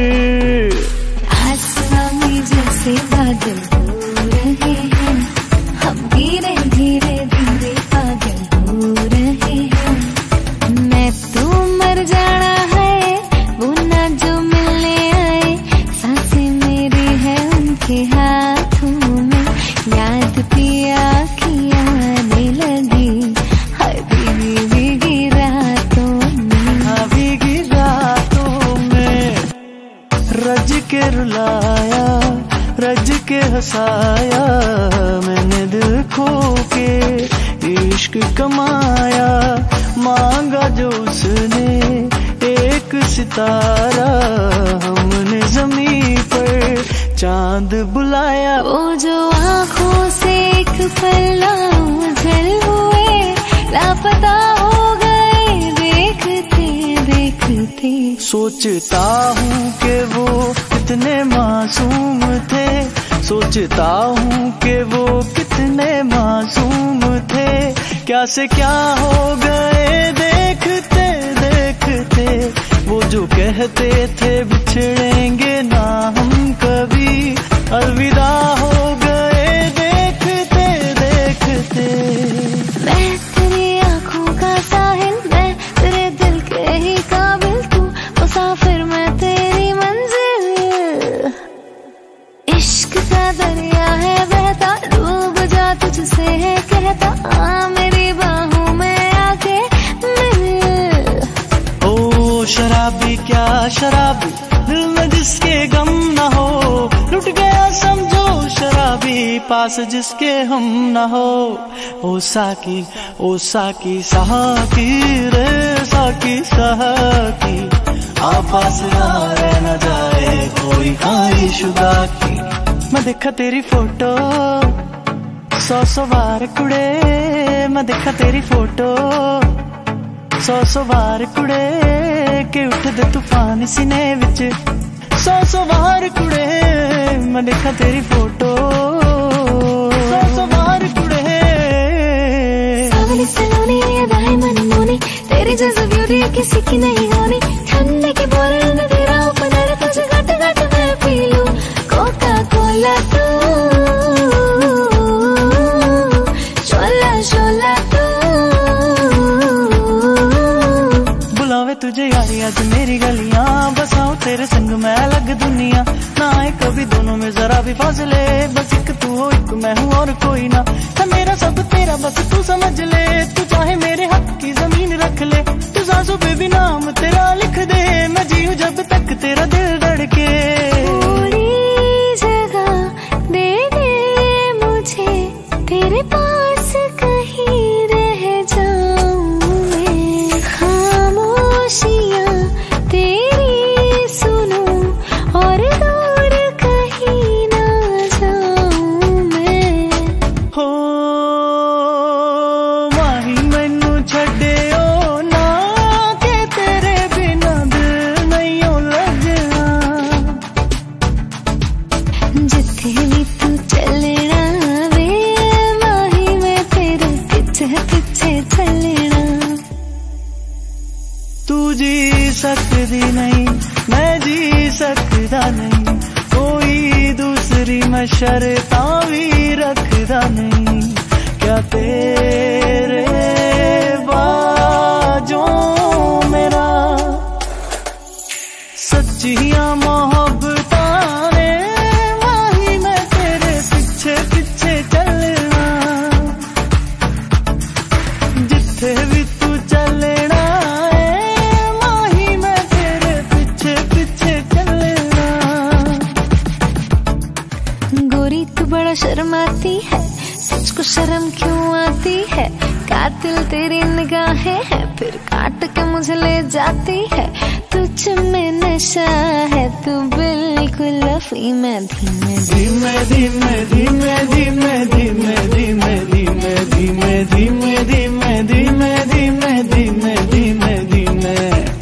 आसमानी जैसे बादल हो रहे हैं, हम धीरे धीरे धीरे पागल हो रहे हैं। मैं तू मर जाना है, वो ना जो मिलने आए, सांसें मेरी है उनके हाथों में, याद पिया की आने लगी, हर भीगी भीगी रातों में, हाँ भीगी रातों में। रज के रुलाया, रज के हंसाया, मैंने दिल खो के इश्क कमाया, मांगा जो उसने एक सितारा, हमने जमीन पर चांद बुलाया। वो जो आँखों से एक पल्ला उछल हुए, लापता हो गए देखते देखते। सोचता हूँ कि वो कितने मासूम थे, सोचता हूँ कि वो कितने मासूम थे, क्या से क्या हो गए देखते देखते। वो जो कहते थे बिछड़ेंगे ना हम कभी, अलविदा हो गए देखते देखते। मैं तेरी आँखों का साहिल, मैं तेरे दिल के ही काबिल, तू मुसाफिर मैं तेरी मंजिल। इश्क का दरिया है बहता, डूब जा तुझसे है कहता, आ मेरी बाहों में आके मिल। ओ शराबी क्या शराबी, दिल में जिसके गम न हो, लुट गया समझो शराबी, पास जिसके हम न हो। ओ साकी ओ साकी साकी रे साकी साकी, आपस रह न जाए कोई ख्वाहिशुदा की। मैं देखा तेरी फोटो सौ सौ बार कुड़े, मैं देखा तेरी फोटो सौ सौ बार कुड़े के उठ दे तूफान सीने विच, सौ सौ बार कुड़े मैं देखा तेरी फोटो सौ सौ बार कुड़े। सावली सलोनी अदाएं मनमोनी, तेरी जैसी ब्यूटी किसी की नहीं होनी। ठंडे के बोतल में तेरा ओपनर, तुझे घट घट मैं पी लूं कोका कोला तू, शोला शोला तू। बुलावे तुझे यारी आज मेरी गलियां, बसाऊं तेरे संग मैं अलग दुनिया। ना आए कभी दोनों में जरा भी फासले, बस एक तू हो एक मैं हूँ और कोई ना। है मेरा सब तेरा बस तू समझ ले, तू चाहे मेरे हक की जमीन रख ले। तू सांसों पे भी नाम तेरा लिख दे, मैं जीऊं जब तक तेरा दिल धड़के। थोड़ी जगह दे दे मुझे, तेरे पास कहीं रह जाऊं मैं। खामोशियां तेरी सुनूं और दूर कहीं ना जाऊं मैं। हो माही मैनू छड्डियो ना, के तेरे बिना दिल नहीं लगना। जिथे भी तू चलना वे माही, मैं तेरे पीछे पीछे चलना। तू जी सकदी नहीं मैं जी सकदा नहीं, कोई दूसरी मैं शर्तां भी रखदा नहीं। क्या तेरे बाजों मेरा सच्चियां मोहब्बतां ने, माही मैं तेरे पीछे पीछे चलना। जिथे भी तू चलना है माही, मैं तेरे पीछे पीछे चलना। गोरी तू बड़ा शर्माती है, सच को शर्म क्यों आती है। कातिल तेरी निगाहें है, फिर काट के मुझे ले जाती है। तुझ में नशा है, तू बिल्कुल अफी। मैं धीमे धीमे धीमे धीमे धीमे धीमे धीमे धीमे धीमे धीमे धीमे धीमे धीमे धीमे धीमे धीमे।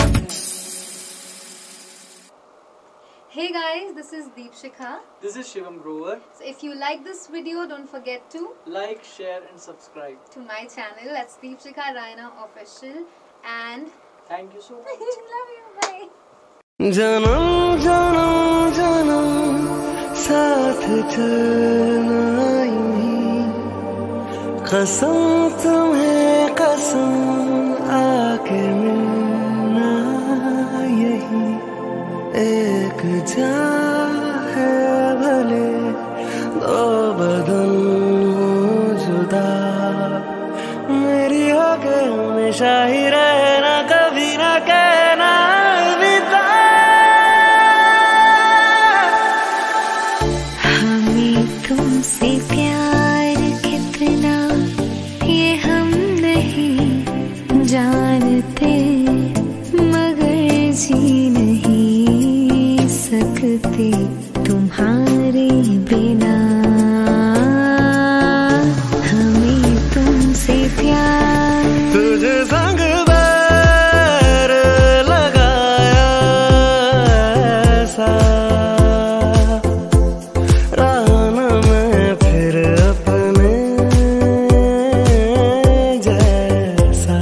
Hey guys, this is Deepshikha. This is Shivam Grover. So if you like this video, don't forget to Like, share and subscribe. to my channel. That's Deepshikha Raina Official. And Thank you so much. love you. Bye. जन्म जन्म जन्म साथ चलना यूं, कसम तुम्हें कसम आके मिलना यही। एक जान है भले दो बदन जुदा, मेरी होके हमेशा ही रहना, कभी ना कहना अलविदा। हमें तुमसे प्यार कितना ये हम नहीं जानते, मगर जी नहीं सकते तुम्हारे बिना। हमें तुमसे प्यार तुझे संग बैर लगाया ऐसा, राना मैं फिर अपने जैसा।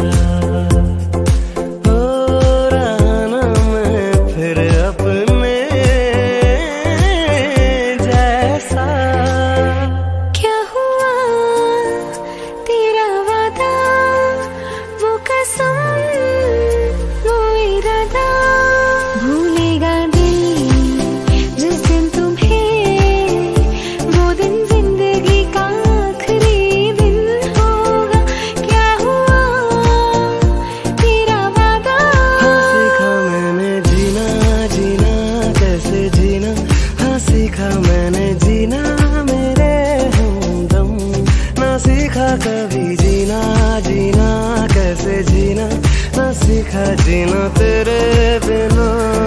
हो राना मैं फिर अपने जैसा। क्या हुआ तेरा वादा, वो कसम वो इरादा। भूलेगा दिल जिस दिन तुम्हें, वो दिन जिंदगी का आखिरी दिन होगा। क्या हुआ तेरा वादा। हाँ सीखा मैंने जीना जीना कैसे जीना, हाँ सीखा मैंने जीना मेरे हमदम। ना सीखा कभी जीना जीना कैसे जीना, ना सीखा जीना तेरे बिना।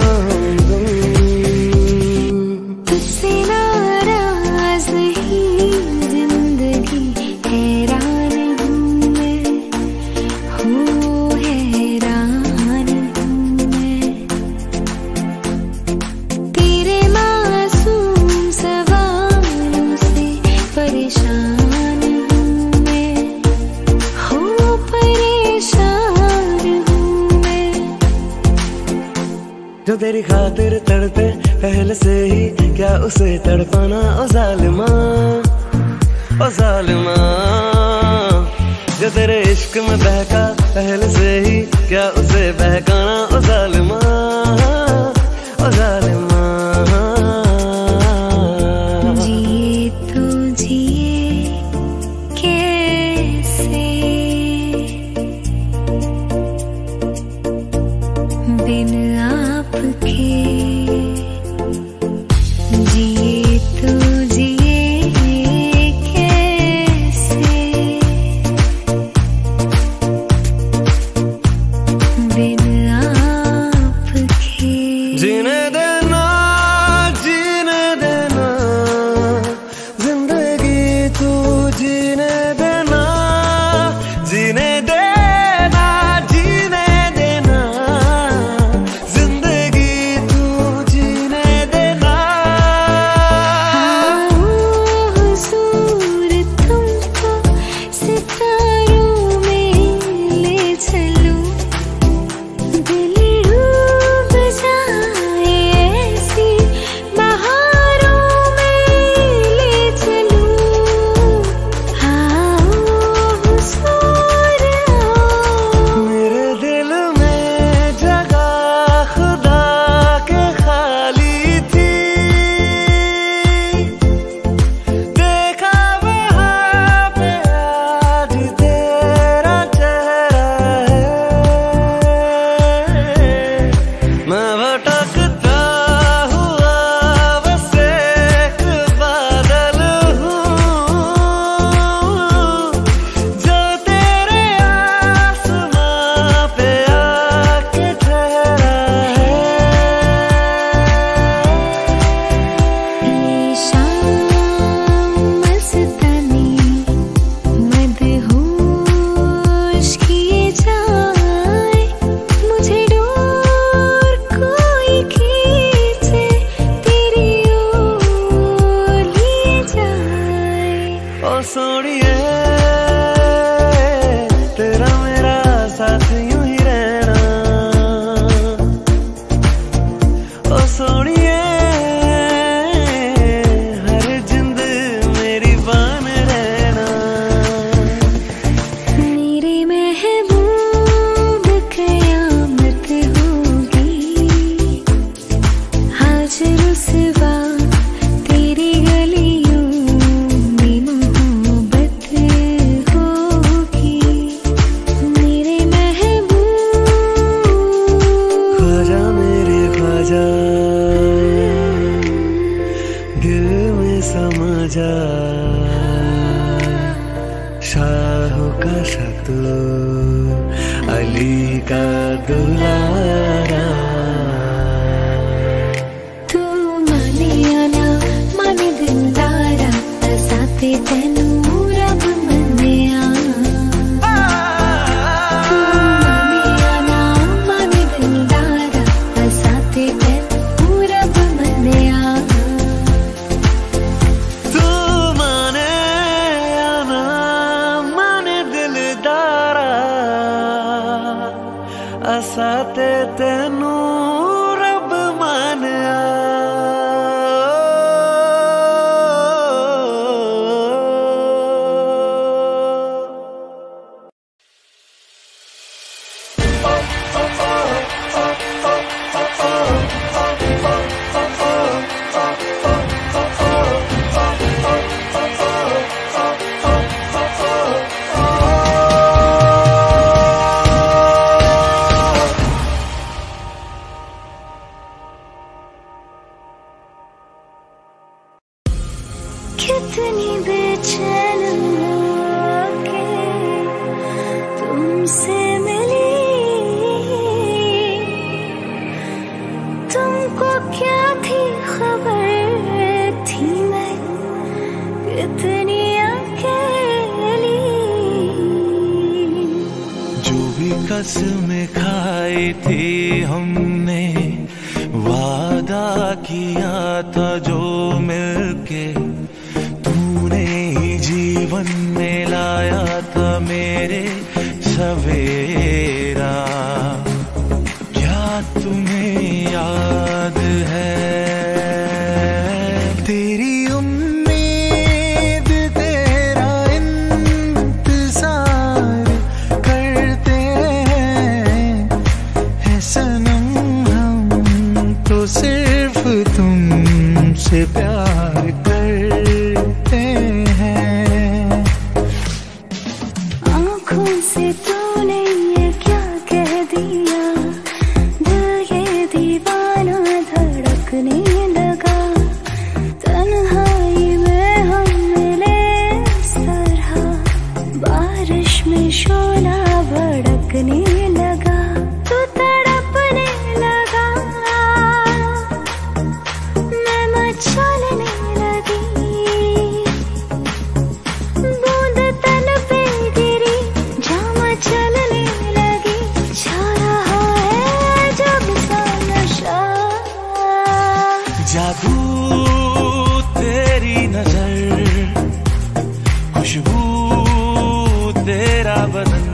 जो तेरी खातिर तड़पे पहले से ही, क्या उसे तड़पाना ओ जालिमा, ओ जालिमा। जो तेरे इश्क में बहका पहले से ही, क्या उसे बहकाना ओ जालिमा, ओ जालिमा। जिए तो जिए कैसे बिन आपके, जिए तो जिए कैसे बिन आपके। जीने देना जीने देना जिंदगी तू जीने देना, जीने देना जीने देना जिंदगी तू जीने देना। हुजूर तुमको सितारों में ले चलूं, दिल डूब जाए ऐसी बहारों में ले चलूं। हाँ हुजूर आओ, मेरे दिल में जगह खुदा के खाली थी, देखा वहाँ पे आज तेरा चेहरा है। मैं भटकता हुआ बस एक बादल हूँ, जो तेरे आसमां पे आके ठहरा है। ये शाम मस्तानी मदहोश किए जाए, मुझे डोर कोई खींचे तेरी ओर लिए जाए। ओ सोनिए तेरा मेरा साथ यूं ही रहना, ओ सोनिए हर जिंद मेरी बान रहना। मेरे महबूब कयामत होगी, आज रुसवा तेरी गलियों में मोहब्बत होगी। मेरे महबूब ख्वाजा मेरे ख्वाजा दिल में समा जा, शाह का शतू अली का दुलारा। तू माने या ना माने दिलदारा, साथे तेनू रब मन्निया। तू माने या ना माने दिलदारा, साथे तेनू रब मन्निया। तू माने या ना माने दिलदारा, असा ते तेनू रब मानिया। कितनी बेचैन होके तुमसे मिली, तुमको क्या थी खबर थी मैं कितनी अकेली। जो भी कसमें खाई थी हमने, वादा किया था जो मिलके तूने ही जीवन में लाया था मेरे सवेरा। क्या तुम्हें याद खुशबू तेरा बदन,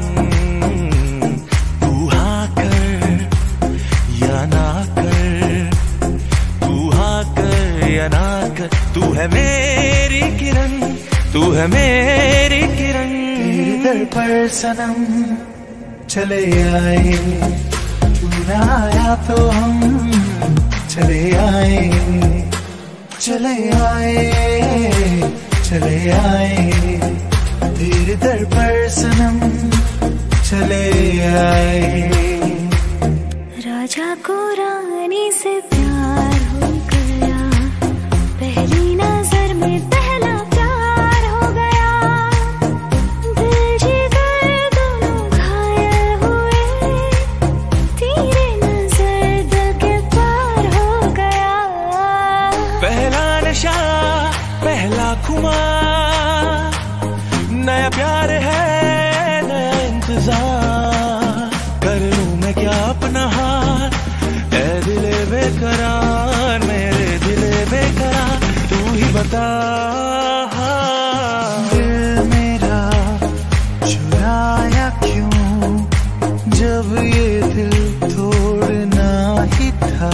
तू हाँ कर या ना कर, तू हाँ कर या ना कर, तू है मेरी किरण, तू है मेरी किरण। तेरे दर पर सनम चले आए, तू ना आया तो हम चले आए, चले आए, चले आए, तेरे दर पर सनम चले आए। राजा को रानी से प्यार हो गया, पहली नजर में पहला प्यार हो गया, दिल जिगर दोनों घायल हुए, तेरे नजर दिल के पार हो गया। पहला नशा पहला खुमार, नया प्यार है नया इंतजार, कर लूं मैं क्या अपना हार, ऐ दिले बेकरार, मेरे दिले बेकरार, तू ही बता। दिल मेरा चुराया क्यों, जब ये दिल तोड़ना ही था,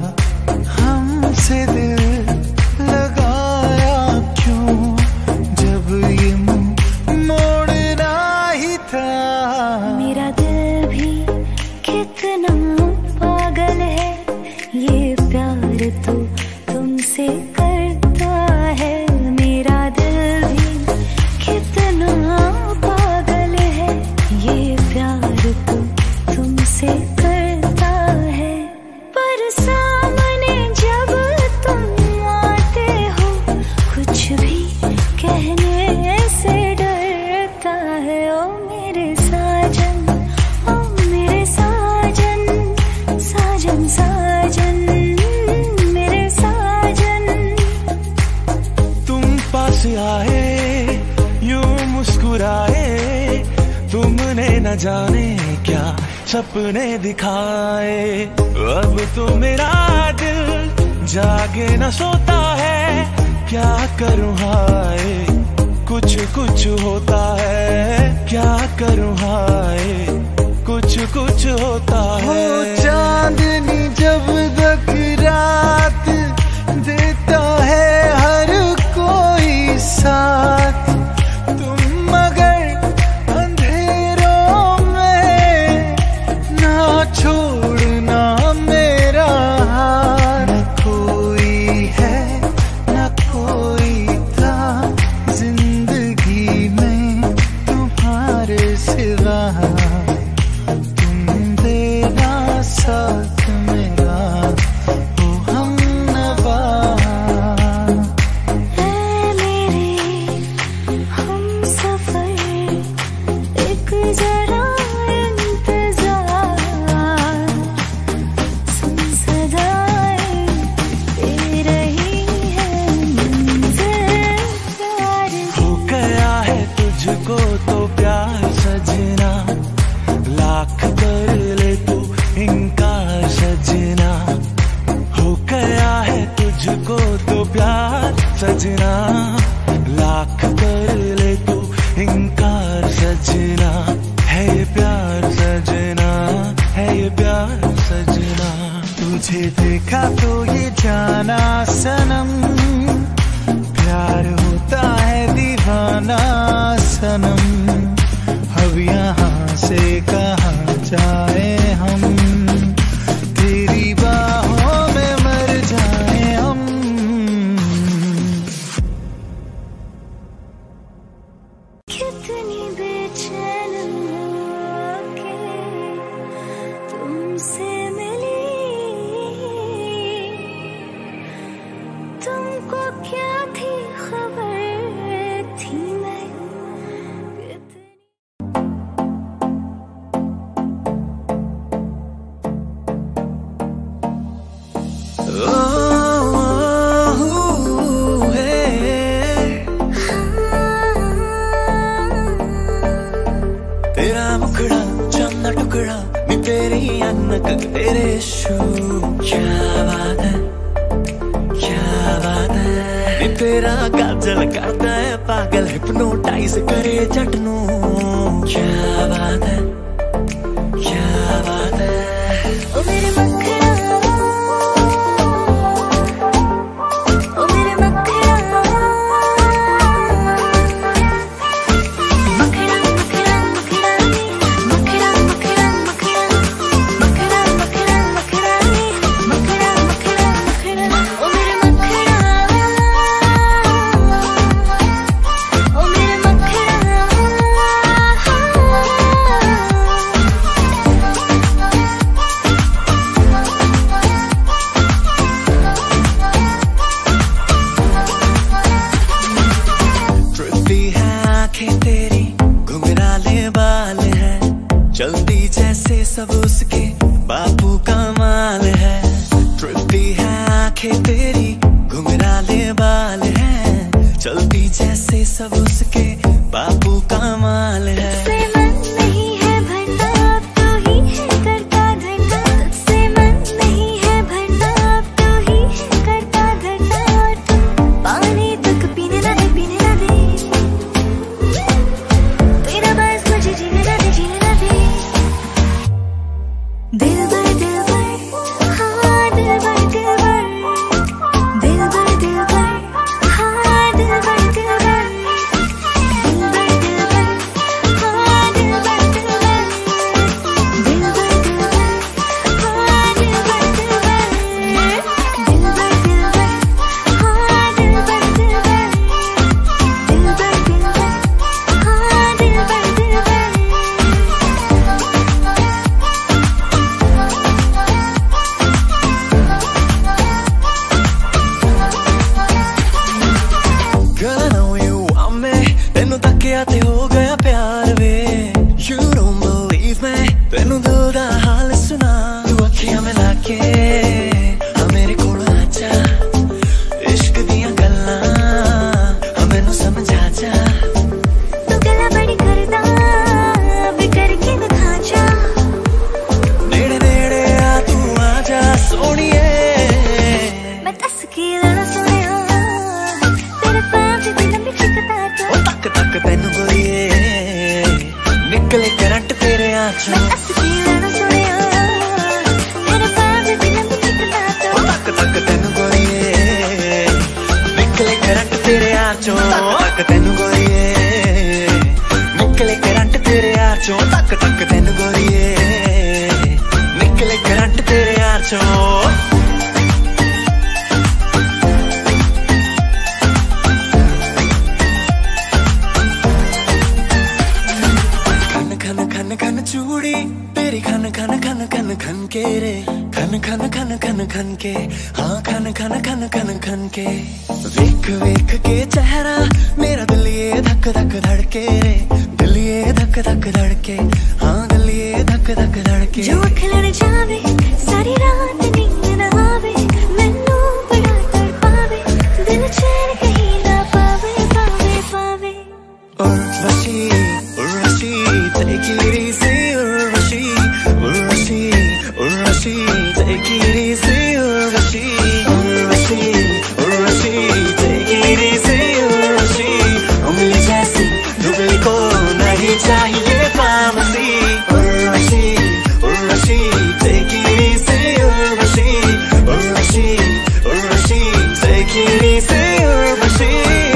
हमसे दिल लगाया क्यों, जब ये मुंह मोड़ना ही था। मेरा दिल भी कितना पागल है, ये प्यार तो तुमसे करता है। मेरा दिल भी कितना पागल है, ये प्यार तो तुमसे करता है। पर सामने जब तुम आते हो, कुछ भी कहने से डरता है। ओ मेरे साजन, ओ मेरे साजन, साजन साजन, मेरे साजन। तुम पास आए यूं मुस्कुराए, तुमने न जाने क्या सपने दिखाए, अब तो मेरा दिल जागे न सोता है, क्या करूं हाय, कुछ कुछ होता है, क्या करूं हाय, कुछ कुछ होता हो है। चांदनी जब तक रात देता है हर कोई साथ, तुम मगर अंधेरों में ना छोड़ना मेरा हाथ। न कोई है न कोई था जिंदगी में तुम्हारे सिवा, तुम देना साथ मेरा, ओ हम नवा। ऐ मेरे हम सफर, एक जरा इंतजार, सुन सदाएं दे रही है मंज़िल प्यार की। हो गया है तुझको तो प्यार सजना, लाख कर ले तू इनकार सजना, हो गया है तुझको तो प्यार सजना, लाख कर ले तू इनकार सजना, है ये प्यार सजना, है ये प्यार सजना। तुझे देखा तो ये जाना सनम, प्यार होता है दीवाना सनम, अब यहाँ से कहाँ जाए हम, तेरी बाहों में मर जाए हम। कितनी बेचैन होके तुमसे मिली, तुमको क्या थी खबर, थी मैं कितनी। तेरा मुखड़ा चंदा टुकड़ा नी तेरी अनक तेरे शू, क्या बात है क्या बात है, नी तेरा काजल करता है पागल हिप्नोटाइज करे जट नू। क्या बात है, क्या बात है। ओ मेरे मखना, ओ मेरे मखना, मखना मखना मखना मखना मखना मखना मखना मखना मखना मखना मखना मखना। ओ मेरे मखना, ओ मेरे मखना। ट्रिपी है आंखें तेरी, घुंघराले बाल है, चलती जैसे सब उसके बापू का माल है। ट्रिपी है आंखें तेरी, घुंघराले बाल है, चलती जैसे सब उसके बापू का माल है। तुझसे मन नहीं है भरना, अब तो ही है करता धरना। तुझसे मन नहीं है भरना, अब तो ही है करता धरना। और तुम पानी तक पीने ना दे, पीने ना दे। तेरा बस मुझे जीने ना दे, जीने ना दे। दिल भर दिल भर, हाँ दिल भर दिल भर। दिल भर दिल भर, हाँ दिल भर दिल भर। दिल भर दिल भर, हाँ दिल भर दिल भर। दिल भर दिल भर, हाँ दिल भर दिल भर। दिल भर दिल भर, हाँ दिल भर दिल भर। दिल भर दिल भर, हाँ दिल भर दिल भर। Girl, I know you want me, ਤੈਨੂੰ ਤੱਕਿਆ ਤੇ ਹੋ ਗਿਆ ਪਿਆਰ ਵੇ। You don't believe me, ਤੈਨੂੰ ਦਿਲ ਦਾ ਹਾਲ ਸੁਣਾ। ਤੂੰ ਅੱਖੀਆਂ ਮਿਲਾ ਕੇ ਆ ਮੇਰੇ ਕੋਲ ਆ ਜਾ, ਇਸ਼ਕ ਦੀਆਂ ਗੱਲਾਂ ਆ ਮੈਨੂੰ ਸਮਝਾ ਜਾ। तू गला बड़ी करदा, वे करके दिखा जा। ਨੇੜੇ ਨੇੜੇ ਆ ਤੂੰ ਆ ਜਾ ਸੋਹਣੀਏ। मैं दस के लड़ा सुनिया, तेरे पैर दी लंबी चिकता तो। ਉਹ ਤੱਕ ਤੱਕ ਤੈਨੂੰ ਗੋਰੀਏ, ਨਿਕਲੇ ਕਰੰਟ ਤੇਰੇ मैं ਆਂਚੋਂ। दस के लड़ा सुनिया, तेरे पैर दी लंबी चिकता तो। ਉਹ ਤੱਕ ਤੱਕ ਤੈਨੂੰ ਗੋਰੀਏ, ਨਿਕਲੇ ਕਰੰਟ ਤੇਰੇ ਆਂਚੋਂ। ਤੱਕ ਤੈਨੂੰ ਗੋਰੀਏ, ਨਿਕਲੇ ਕਰੰਟ ਤੇਰੇ ਆਂਚੋਂ। ਤੱਕ ਤੱਕ ਤੈਨੂੰ ਗੋਰੀਏ, ਨਿਕਲੇ ਕਰੰਟ ਤੇਰੇ ਆਂਚੋਂ। खन खन खन खन चूड़ी तेरी खन खन खन खन खन के रे। खन खन खन खन खन के, हाँ खन खन खन खन खन के। वेख वेख के चेहरा मेरा दिल ये धक धक धड़के रे। दिल ये धक धक धड़के, हाँ दिल ये धक धक धड़के। जो खिलण जावे सारी रात नींद न आवे, मैनू बड़ा तड़पावे, दिल चैन कहीं ना पावे पावे पावे। Urvashi Urvashi take it easy Urvashi Urvashi Urvashi take it easy Urvashi Urvashi Urvashi take it easy Urvashi. उंगली जैसी दुबली को नहीं चाहिए pharmacy. Urvashi Urvashi take it easy Urvashi Urvashi Urvashi take it easy Urvashi.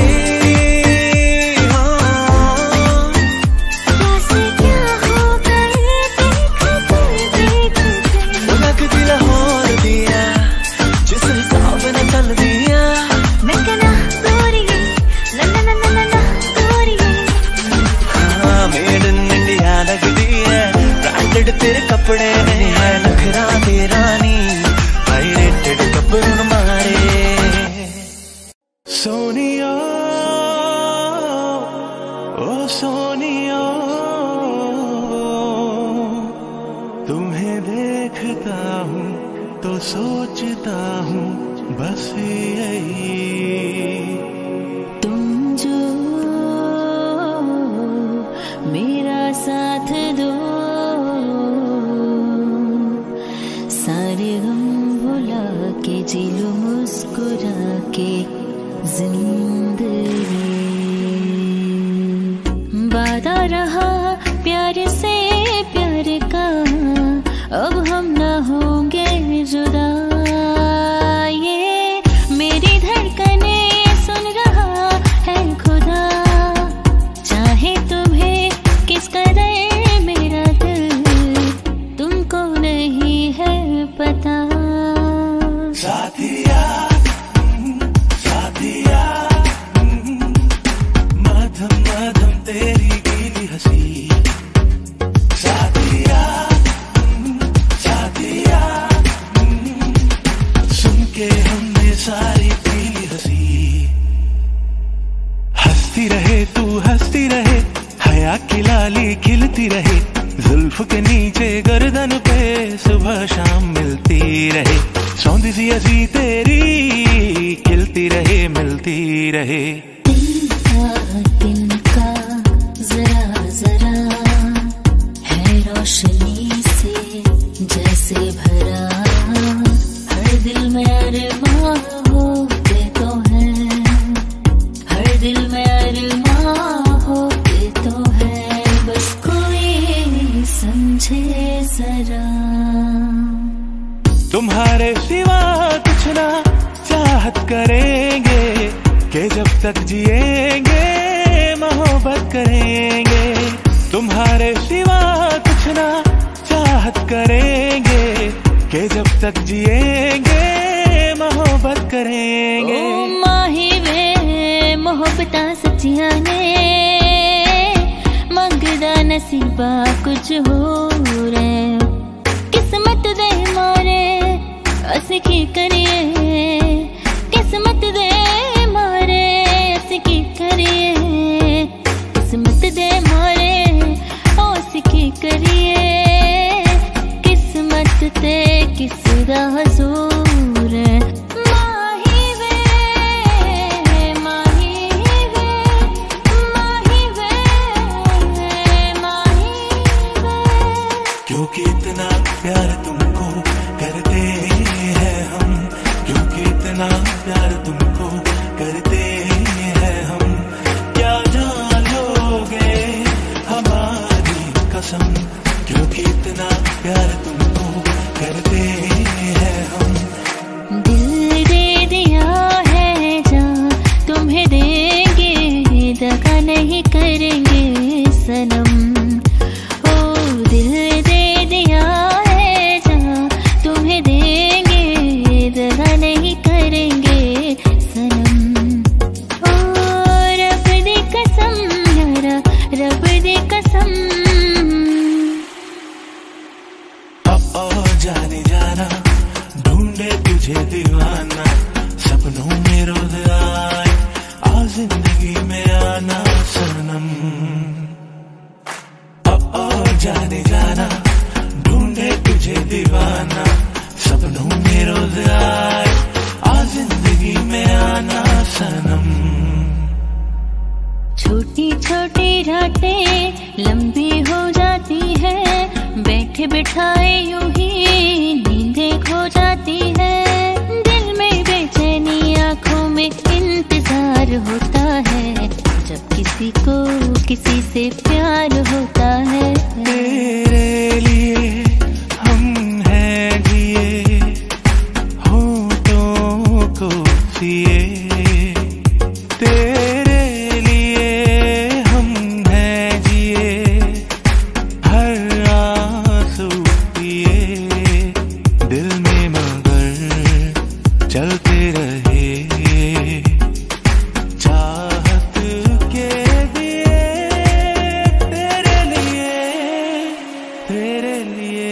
कैसे क्या हो गए देखते देखते। लग दिल होर दिया जिस हिसाब ने चल दिया। मैं कहना गोरिये, ना ना ना ना ना ना गोरिये। हाँ मेड इन इंडिया लगती है, ब्रांडेड तेरे कपड़े में है। नखरा तेरा नी हाई रेटेड कपड़ों मारे। सोनिया ओ सोनिया, तुम्हें देखता हूँ तो सोचता हूँ बस यही। तुम जो मेरा साथ दो, सारे गम भुला के जी लो मुस्कुरा के जिंदगी। प्यार से प्यार का अब हम ना होंगे जुदा। ये मेरी धड़कने सुन रहा है खुदा, चाहे तुम्हें किस कदर मेरा दिल तुमको नहीं है पता। साथिया साथिया मधम मधम तेरी गीली हंसी, साथिया साथिया सुन के हमने सारी पीली हंसी। हंसती रहे तू हंसती रहे, हया की लाली खिलती रहे, जुल्फ के नीचे गर्दन पे सुबह शाम मिलती रहे, सौंधी सी हंसी तेरी खिलती रहे मिलती रहे। दिल का जरा जरा है रोशनी से जैसे भरा, हर दिल में अरमां होते तो है, हर दिल में अरमां होते तो है, बस कोई समझे जरा। तुम्हारे सिवा कुछ ना चाहत करेंगे, कि जब तक जिएंगे मोहब्बत करेंगे। तुम्हारे सिवा कुछ ना चाहत करेंगे, कि जब तक जिएंगे मोहब्बत करेंगे। ओ माही वे मोहब्बतां सच्चियां ने, मंगदा नसीबा कुछ हो रे, किस्मत दे मारे असी की करिए, किस्मत दे मारे असी की करिए, किस्मत दे मारे असी की करिए, किस्मत ते किस दा हसूर है। माही वे माही वे माही वे माही वे, क्योंकि इतना प्यार तुमको करते हैं हम, क्योंकि इतना प्यार तुमको करते हैं हम, क्या जान लोगे हमारी कसम, क्योंकि इतना प्यार तुमको करते हैं हम। दिल दे दिया है जान तुम्हें देंगे, दगा नहीं करेंगे सनम। ओ दिल दे दिया है जान तुम्हें देंगे, दगा नहीं करेंगे सनम। ओ रब दी कसम यारा, रब दी कसम। ओ जाने जाना ढूंढे तुझे दीवाना, सपनों में रोज आए आ जिंदगी में आना सनम। ओ जाने जाना ढूंढे तुझे दीवाना, सपनों में रोज आए आ जिंदगी में आना सनम। छोटी छोटी रातें लंबी हो जाती है, बैठे बिठाए यूं ही नींदें खो जाती है, दिल में बेचैनी आंखों में इंतजार होता है, जब किसी को किसी से प्यार होता है। तेरे लिए हम हैं जिए, होठों को सिए, तेरे लिए हम हैं जिए, हर आंसू पिए, दिल में मगर चलते रहे, चाहत के दिए तेरे लिए, तेरे लिए।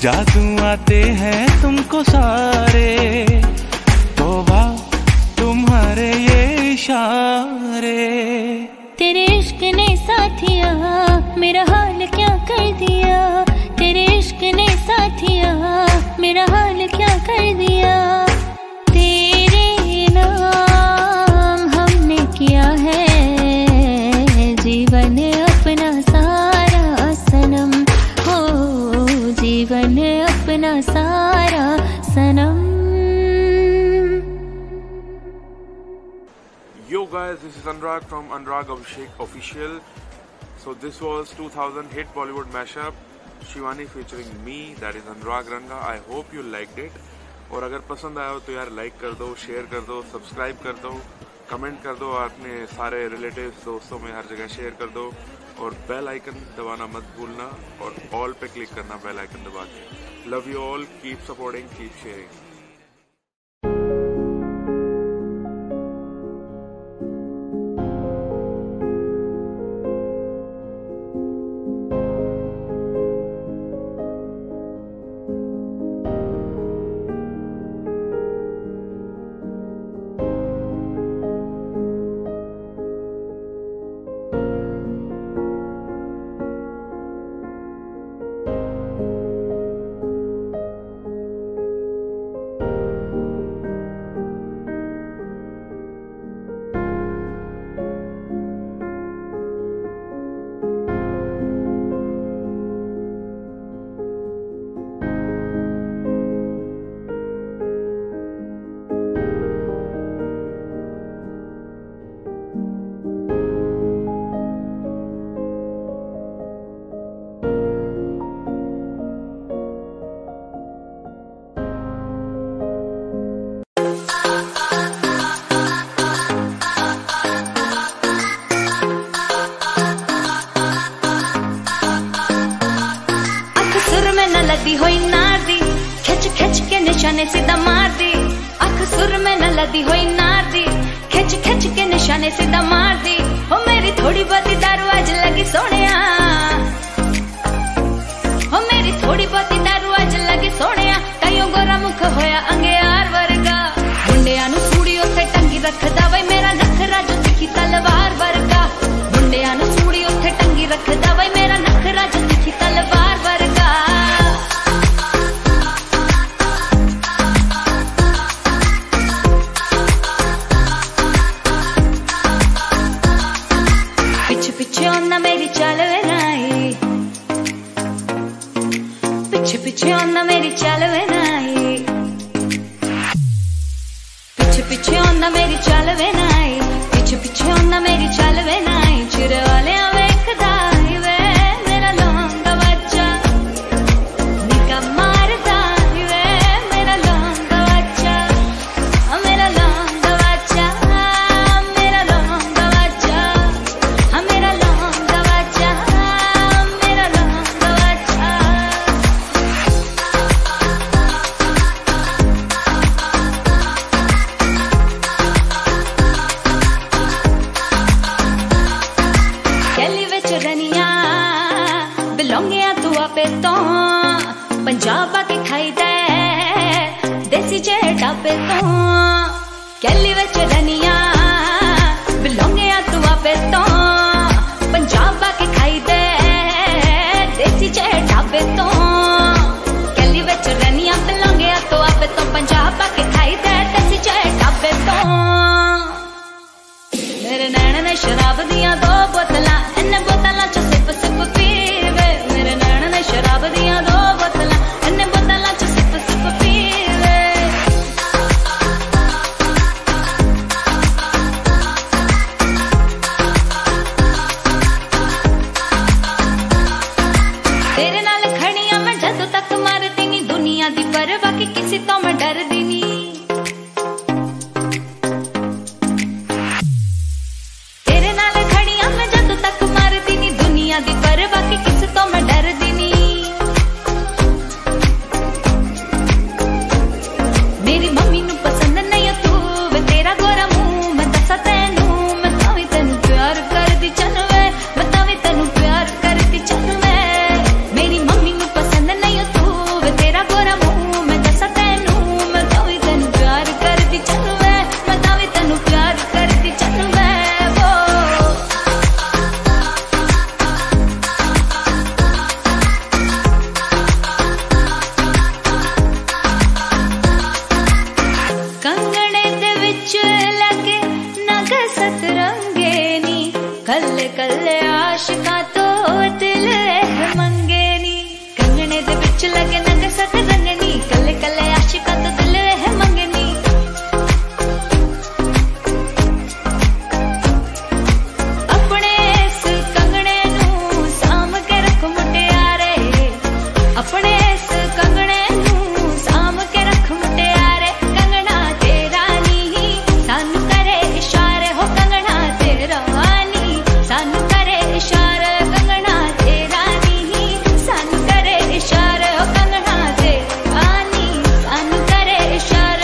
जादू आते हैं तुमको सारे, तौबा तुम्हारे ये इशारे। तेरे इश्क ने साथिया मेरा हाल क्या कर दिया, तेरे इश्क ने साथिया मेरा हाल क्या कर दिया। तेरे नाम हमने किया है जीवन अपना सारा सनम, हो जीवन अपना सारा सनम। Yo guys, this is Anurag from Anurag Abhishek Official. So this was two thousand hit Bollywood mashup, Shivani featuring me, that is Anurag Ranga. I hope you liked it. और अगर पसंद आया हो तो यार लाइक कर दो, शेयर कर दो, सब्सक्राइब कर दो, कमेंट कर दो, अपने सारे रिलेटिव्स दोस्तों में हर जगह शेयर कर दो, और बेल आइकन दबाना मत भूलना, और ऑल पे क्लिक करना बेल आइकन दबा के। Love you all, keep supporting, keep sharing. लदी होई नार दी, खिच खिच के निशाने सीधा मार दी। अख सुर में न लदी होई नार दी, खिच खिच के निशाने सीधा मार दी। हो मेरी थोड़ी बहुती दारू आज लगी सोनिया, हो मेरी थोड़ी बहुती दारू आज लगी सोनिया। ताइयों गोरा मुख होया अंगेयार वर्गा, मुंडिया नु सूड़ी उत्ते टंगी रखदा वई मेरा नखरा जो दिखी तलवार वर्गा। मुंडिया नु सूड़ी उत्ते टंगी रखदा वई मेरा नखरा जो दिखी तलवार वर्गा। पिछे ओना मेरी चाल वे नाई, पिछे पिछे ओना मेरी चाल वे नाई, पिछे पिछे ओना मेरी चाल वे नाई, पिछे पिछे ओना मेरी चाल वे नाई। चिर वाले वेखदा वे मेरा लौंगा बच्चा, निका मारदा वे मेरा लौंगा बच्चा, मेरा लौंगा बच्चा, मेरा लौंगा बच्चा, मेरा लौंगा बच्चा, मेरा लौंगा बच्चा। गली विच रनिया बिलोंगिया तू आपे तो, पंजाब आके खाई दे देसी जे ढाबे तो। गली विच रनिया बिलोंगिया तू आपे तो, पंजाब आके खाई दे देसी जे ढाबे तो। गली विच रनिया बिलोंगिया तू आपे तो, पंजाब आके खाई दे देसी जे ढाबे तो। मेरे नैन ने शराब दिया दो बोतला, इन बोतलों च सिप सिप पीवे। मेरे नैन ने शराब दिया दो बोतला, इन बोतलों च सिप सिप पीवे। कुछ लगे नंग सक रंगनी, कले कले आशिका तो दिल है मंगनी। अपने इस कंगने नू साम के रख मुटियारे, अपने इस कंगने नू साम के रख मुटियारे। कंगना तेरा नी सानू करे इशारे हो, कंगना तेरा नी सानू करे इशारे। कंगना तेरा नी सानू करे इशारे हो, कंगना तेरा नी सानू करे इशारे।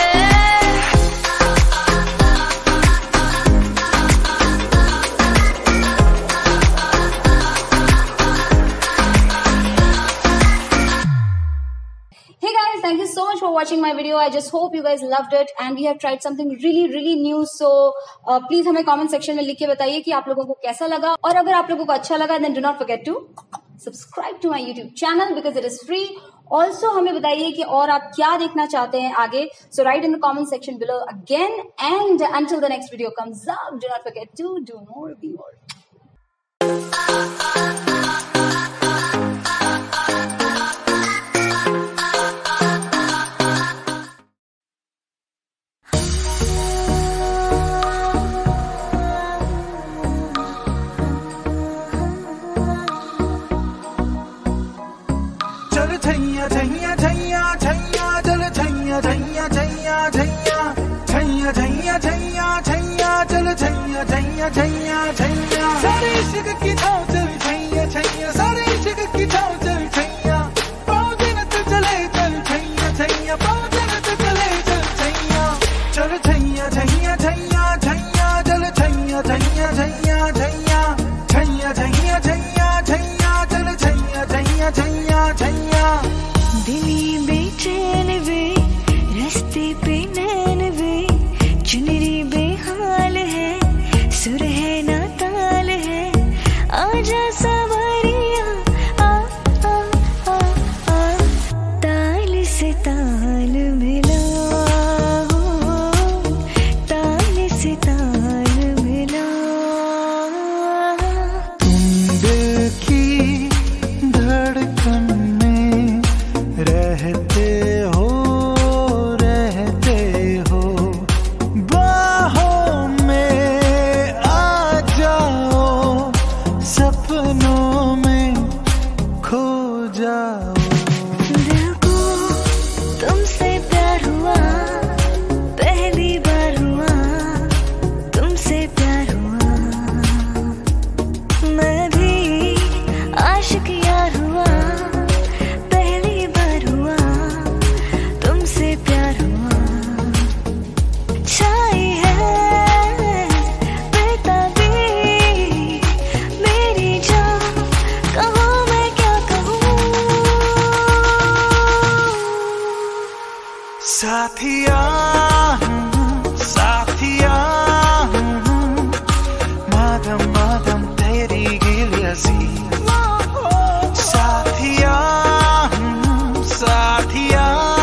Hey guys, thank you so much for watching my video. I just hope you guys loved it and we have tried something really really new. So uh, please हमें comment section में लिख के बताइए कि आप लोगों को कैसा लगा, और अगर आप लोगों को अच्छा लगा then do not forget to subscribe to my YouTube channel because it is free. Also हमें बताइए कि और आप क्या देखना चाहते हैं आगे. So write in the comment section below again, and until the next video comes up, do not forget to do more, be more. चल छैया छैया छैया छैया, चल छैया छैया छैया छैया, छैया छैया छैया छैया, चल छैया छैया छैया छैया। सारे इश्क की छाव चल छैया छैया, सारे इश्क की छाव चल छैया। पाँव जन्नत चले चल छैया छैया, पाँव जन्नत चले चल छैया। चल छैया छैया छैया छैया, चल छैया छैया छैया छैया, छैया छैया छैया छैया, चल छैया छैया छैया छैया। दिली बेचैन वे रास्ते पे नैन वे, चुनरी बेहाल है सुर है ना ताल है। आजा सवारिया आ आ आ आ, ताल से ताल मिला, ताल से ताल मिला। तुम दिल की धड़कन में रहते हो, रहते हो। बाहों में आ जाओ, सपनों में खो जाओ। दिल को तुमसे प्यार हुआ, पहली बार हुआ तुमसे प्यार हुआ। मैं भी आशिक यार हुआ, पहली बार हुआ तुमसे प्यार हुआ। छाई है बेताबी मेरी जान, कहूँ मैं क्या कहूँ। साथिया साथिया, मादम मादम तेरी गिलियासी। साथिया साथिया,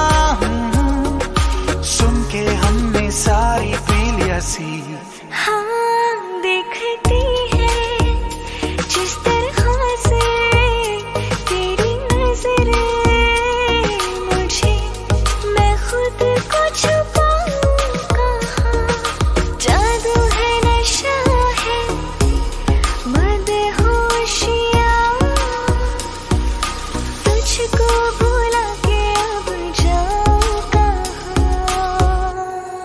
सुन के हमने सारी पी लिया सी। हाँ देखती है जिस तरह से तेरी नजरें मुझे, मैं खुद को छुपाऊं कहाँ। जादू है नशा है मदहोशियाँ, तुझको भुला के अब जाऊं कहाँ।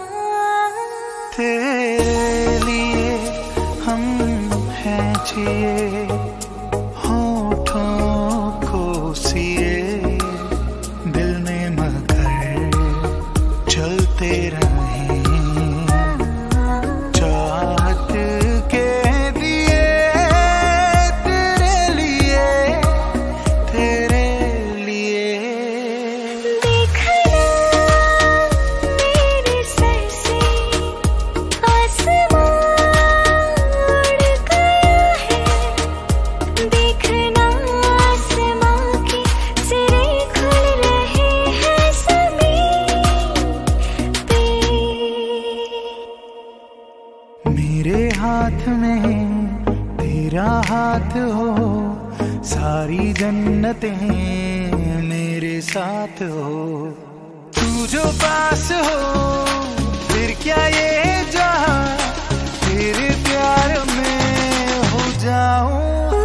तेरे लिए हम हैं जिए, होठों को सिए, दिल में मगर चलते रहें। चाहत के दिए तेरे लिए, तेरे लिए। देखना मेरे सर से आसमां उड़ गया है, देखना आसमां की सिरे खुल रहे हैं ज़मीन पे। मेरे हाथ में तेरा हाथ हो, सारी जन्नतें मेरे मेरे साथ हो। तू जो पास हो फिर क्या ये जहां तेरे प्यार में हो जाऊं।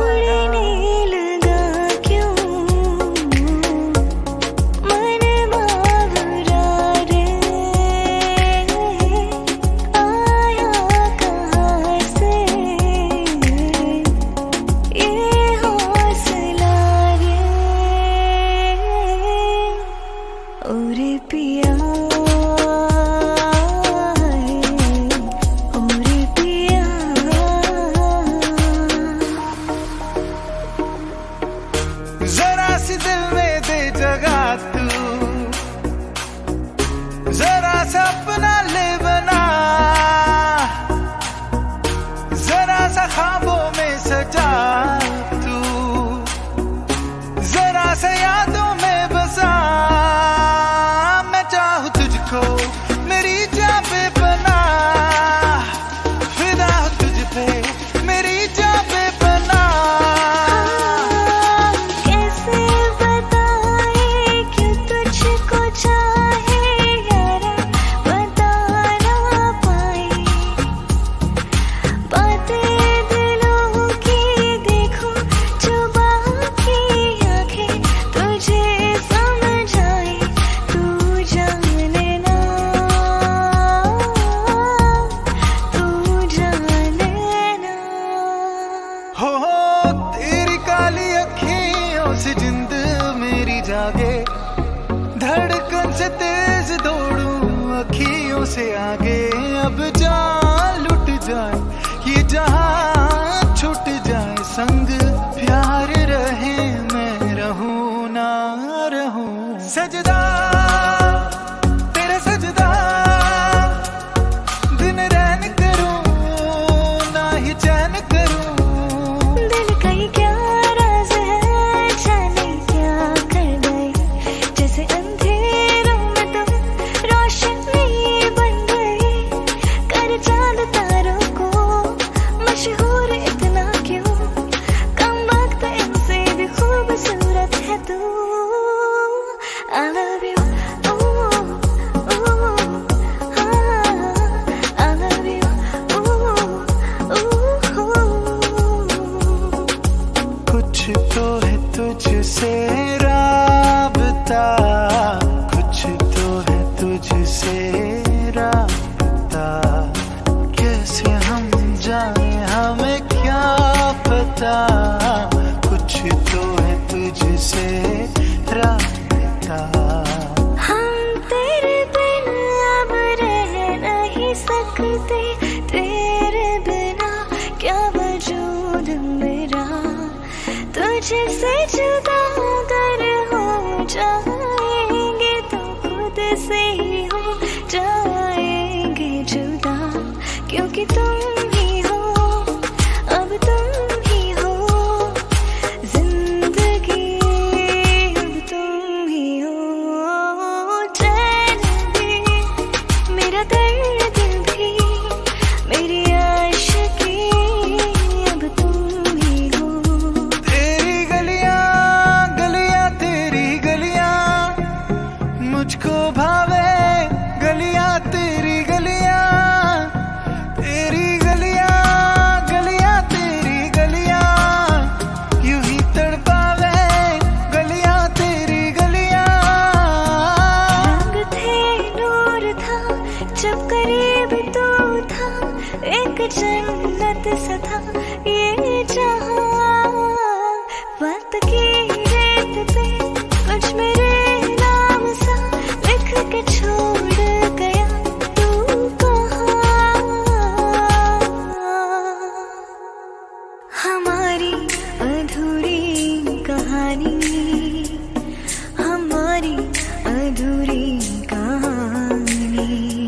जरा सी दिल में दे जगह तू, जरा सा अपना ले बना, जरा सा ख्वाबों में सजा तू, जरा सा यादों में बसा। मैं चाहूँ तुझको मेरी जान पे बना, फिदा हूँ तुझ पे मेरी जान पे बना। धड़कन से तेज दौड़ूं अखियों से आगे, अब जान लुट जाए ये जहां छूट जाए, संग प्यार रहे मैं रहूं ना रहूं। सजदा तेरा सजदा दिन रैन करूं ना ही चैन करूं। दिल का ये क्या राज है जाने क्या कर गए, जैसे अंधेरों में तुम रोशनी बन गई। कर चांद तारों को मशहूर इतना क्यों, कम वक्त इनसे भी खूबसूरत है तू। I love you, ooh, ooh, I love you, ooh, ooh। कुछ तो है तुझसे राबता, कुछ तो है तुझसे राबता, कैसे हम जाने हमें क्या पता। कुछ तो है तुझसे राबता। हम तेरे बिन अब रह नहीं सकते, तेरे बिना क्या वजूद मेरा। तुझसे जुदा अगर हो जाएंगे तो खुद से ही हो जाएंगे जुदा, क्योंकि तुम ही हो अब तुम ही हो जिंदगी, अब तुम ही हो चैन भी, मेरा दर्द भी, मेरी आशिकी, अब तुम ही हो। तेरी गलियां गलियां तेरी गलियां मुझको भावे, गलियां तेरी गलियां, तेरी गलियां गलियां तेरी गलियां यूं ही तड़पावे, गलियां तेरी गलियां। रंग थे नूर था जब करीब तू था, एक जन्नत सा था ये जहां। वक्त की रेत पे कुछ मेरे नाम सा लिख के छोड़ गया तू कहाँ। हमारी अधूरी कहानी, हमारी अधूरी कहानी।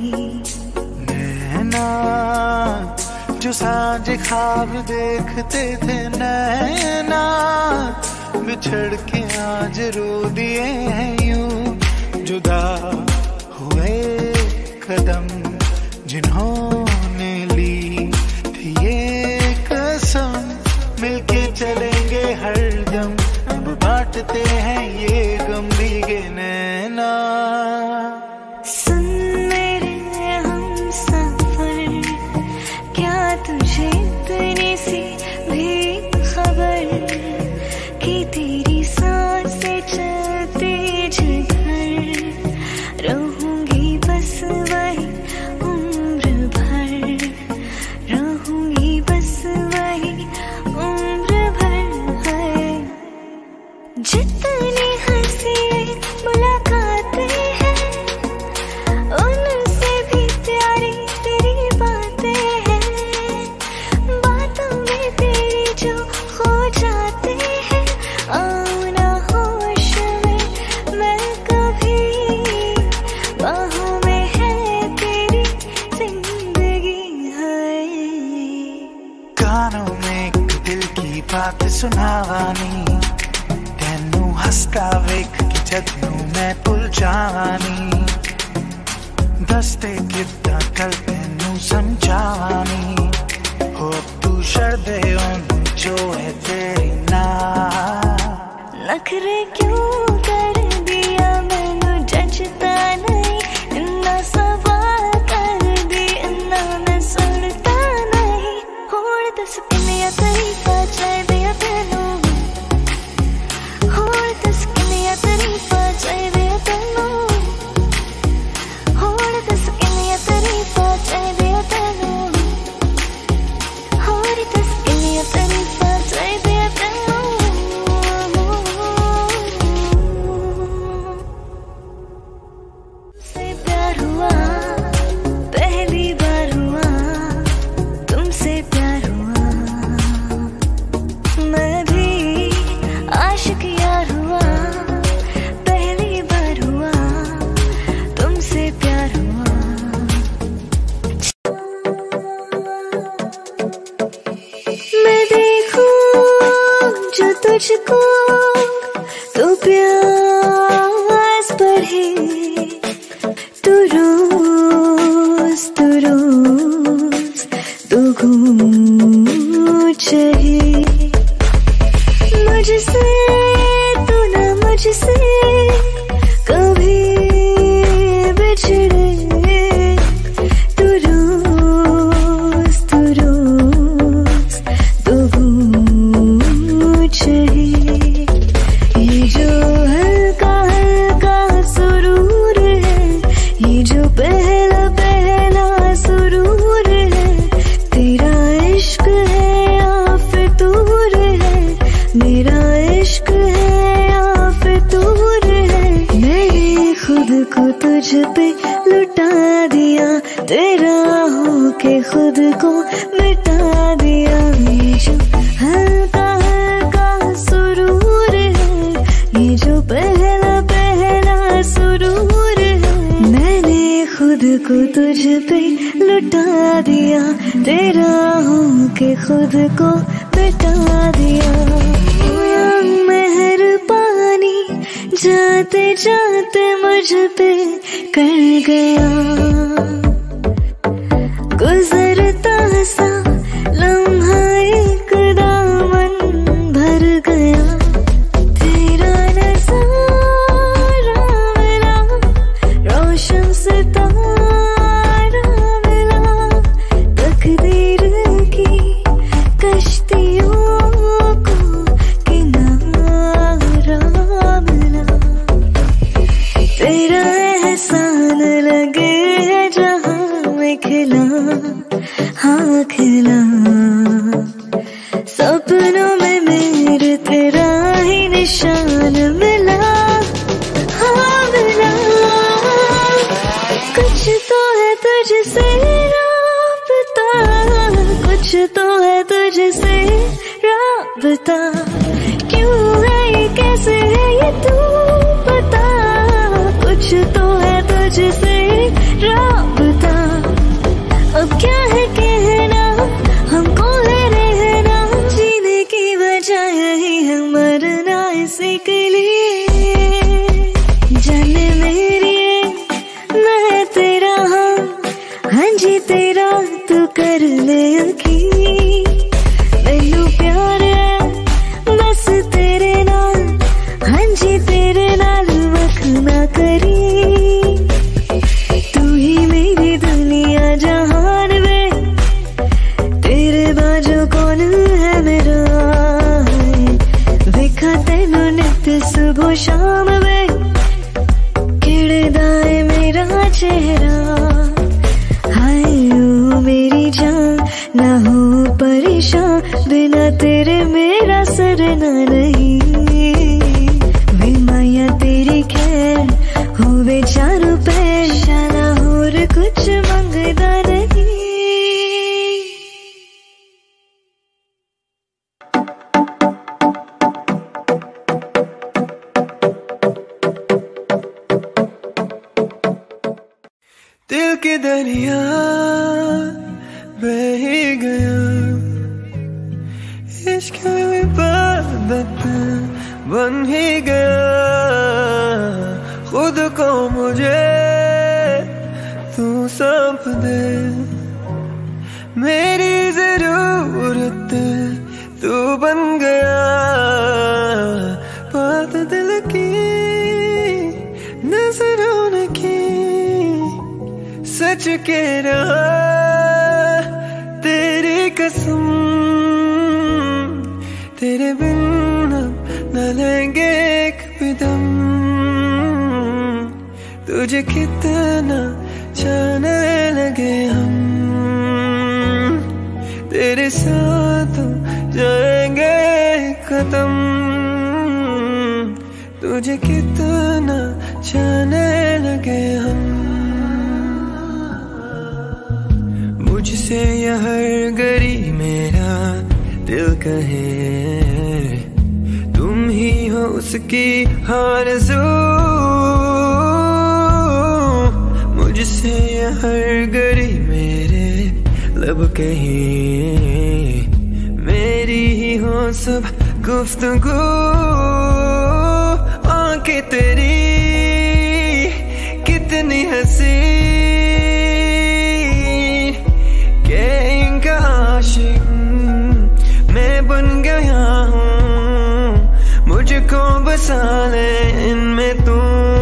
नैना जो सांझ ख्वाब देखते थे नैना, बिछड़ के आज रो दिए हैं यूं। जुदा हुए कदम जिन्होंने ली थी ये कसम, मिलके चलेंगे हरदम। अब बाट काटते हैं ये गम भीगे नैना। सुन मेरे हम सफर, क्या तुझे इतनी सी भी खबर कि तेरी सांसें चलती जिधर रहूंगी बस वही उम्र भर, रहूंगी बस वही उम्र भर है। जितनी हंसी मुलाकातें हैं उनसे भी प्यारी तेरी बातें हैं, बातों में तेरी जो खो जाते हैं। आओ ना होश में मैं कभी, बाहों में है तेरी जिंदगी है। कानों में एक दिल की बात सुनावानी, तेनू हंसता वेख के जदनू मैं भुल जावानी। दसते कितना कल तेनू समझावानी, हो तू शर्दे ओनू जो है तेरी ना। नखरे क्यों कर दिया मैनू जचता नहीं, इन्ना सवाल कर दी इन्ना मैं सुनता नहीं। होड़ दस किन्नियां तरीफां चाहिदियां तैनू, होड़ दस किन्नियां तरीफां चाहिदियां तैनू, होड़ दस किन्नियां तरीफां चाहिदियां तैनू, होड़ दस किन्नियां तरीफां चाहिदियां तैनू। तुमसे प्यार हुआ पहली बार हुआ, तुमसे प्यार हुआ मैं भी आशिक यार हुआ, पहली बार हुआ तुमसे प्यार हुआ। मैं देखूं जो तुझको तो प्यास बढ़े, तू रोज तू रोज तू घूम चहे। मुझसे तू ना मुझसे कभी बिछड़े, तू रोज तू रोज तू घूम चहे। ये जो हल्का हल्का सुरूर है, ये जो पहला पहला सुरूर है, तेरा इश्क है या फितूर है, मेरा इश्क है या फितूर है। मैंने खुद को तुझ पे लुटा दिया, तेरा हो के खुद को मिटा दिया। ये जो हल्का हल्का सुरूर है, ये जो पहला पहला सुरूर है, मैंने खुद को तुझ पे लुटा दिया, तेरा हो के खुद को मिटा दिया। मेहरबानी जाते जाते मुझ पे कर गया, गुजरता सा लम्हा एक दामन भर गया। तेरा नजारा मिला, रोशन सितारा मिला, तकदीर की कश्तियों को किनारा मिला। तेरा एहसान लगे जहां में खिला, हाँ खिला। सपनों में मेरे तेरा ही निशान मिला, हाँ मिला। कुछ तो है तुझसे राबता, कुछ तो है तुझसे राबता। क्यों है ये कैसे है ये तू बता, कुछ तो है तुझसे राबता। अब क्या है कहना, हमको है रहना, जीने की वजह यही है मरना इसी के लिए। जाने मेरी मैं तेरा, हाँ हाँ जी तेरा, तू कर ले यकीन। मैनू प्यार है जाम वे खिड़दाए मेरा चेहरा। हाय ओ मेरी जान ना हो परेशान, बिना तेरे मेरा सरना नहीं। वे माया तेरी खैर होवे चारों पैर, शाना होर कुछ मंगदा नहीं। दिल के दरिया बह ही गया, इश्क इबादत बन ही गया। खुद को मुझे तू सौंप दे, मेरी जरूरत तू बन गया। बात दिल की नजरों ने की, सच कह रहा तेरी कसम। तेरे बिन न लेंगे एक भी दम, तुझे कितना जाने लगे हम। तेरे साथ जाएंगे खत्म, तुझे कितना जाने लगे हम। मुझसे यह हर घड़ी मेरा दिल कहे, तुम ही हो उसकी आरज़ू। मुझसे यह हर घड़ी मेरे लब कहे, मेरी ही हो सब गुफ्तगू। आंखें तेरी कितनी हंसी, के इनका आशिक मैं बन गया हूँ। मुझको बसा ले इनमें तू,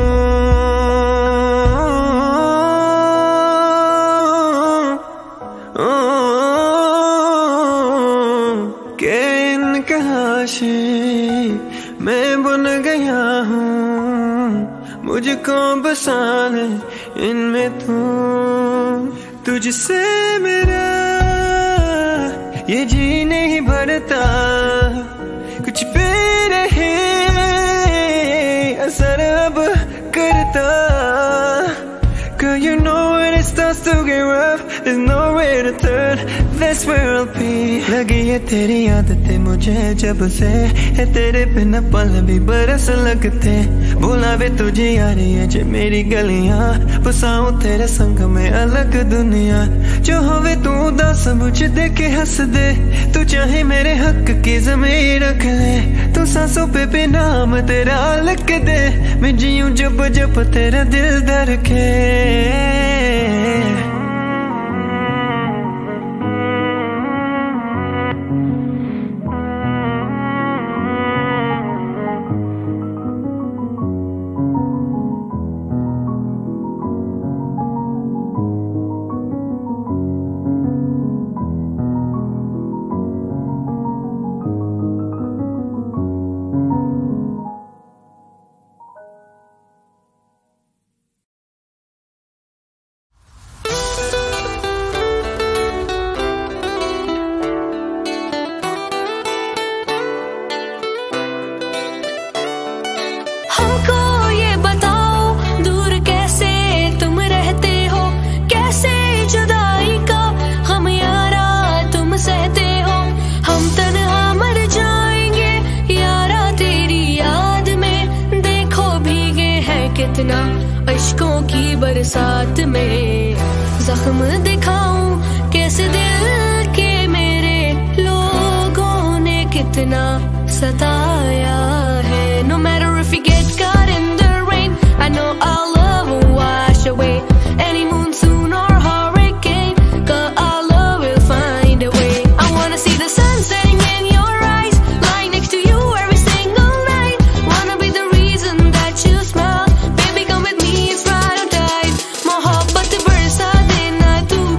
के इनका आशिक मैं बन गया हूँ। मुझको बसा ले इनमें तू। तुझसे मेरा ये जी नहीं भरता, कुछ पे रहे असर अब करता। Girl, you know when it starts to get rough, there's nowhere to turn, that's where I'll be. लगी है तेरी आदतें मुझे जब से, है तेरे बिना पल भी बरस लगते। बुलावे तुझे यारी है जे मेरी गलियां, बसाऊं तेरे संग में अलग दुनिया। जो होवे तू उदास मुझे देखे हंस दे, तू चाहे मेरे हक की ज़मीन रख ले। तू सांसों पे भी नाम तेरा लिख दे, मैं जीऊं जब जब तेरा दिल धड़के। इश्कों की बरसात में जख्म दिखाऊं कैसे दिल के मेरे लोगों ने कितना सताया है. No matter if you get caught in the rain, I know our love will wash away any monsoon or hurricane, 'cause our love will find a way. I wanna see the sun setting in your eyes, lying next to you every single night. Wanna be the reason that you smile, baby come with me, it's right on time. Mohabbat barsa dena tu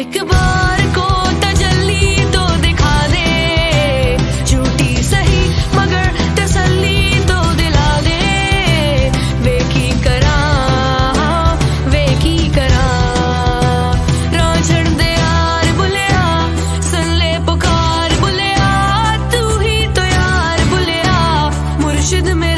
एक बार को तजल्ली तो दिखा दे, झूठी सही मगर तसल्ली तो दिला दे। वे की करा वे की करा राह छड़ दे यार बुलिया, सुन ले पुकार बुलिया, तू ही तो यार बुलिया, मुर्शिद में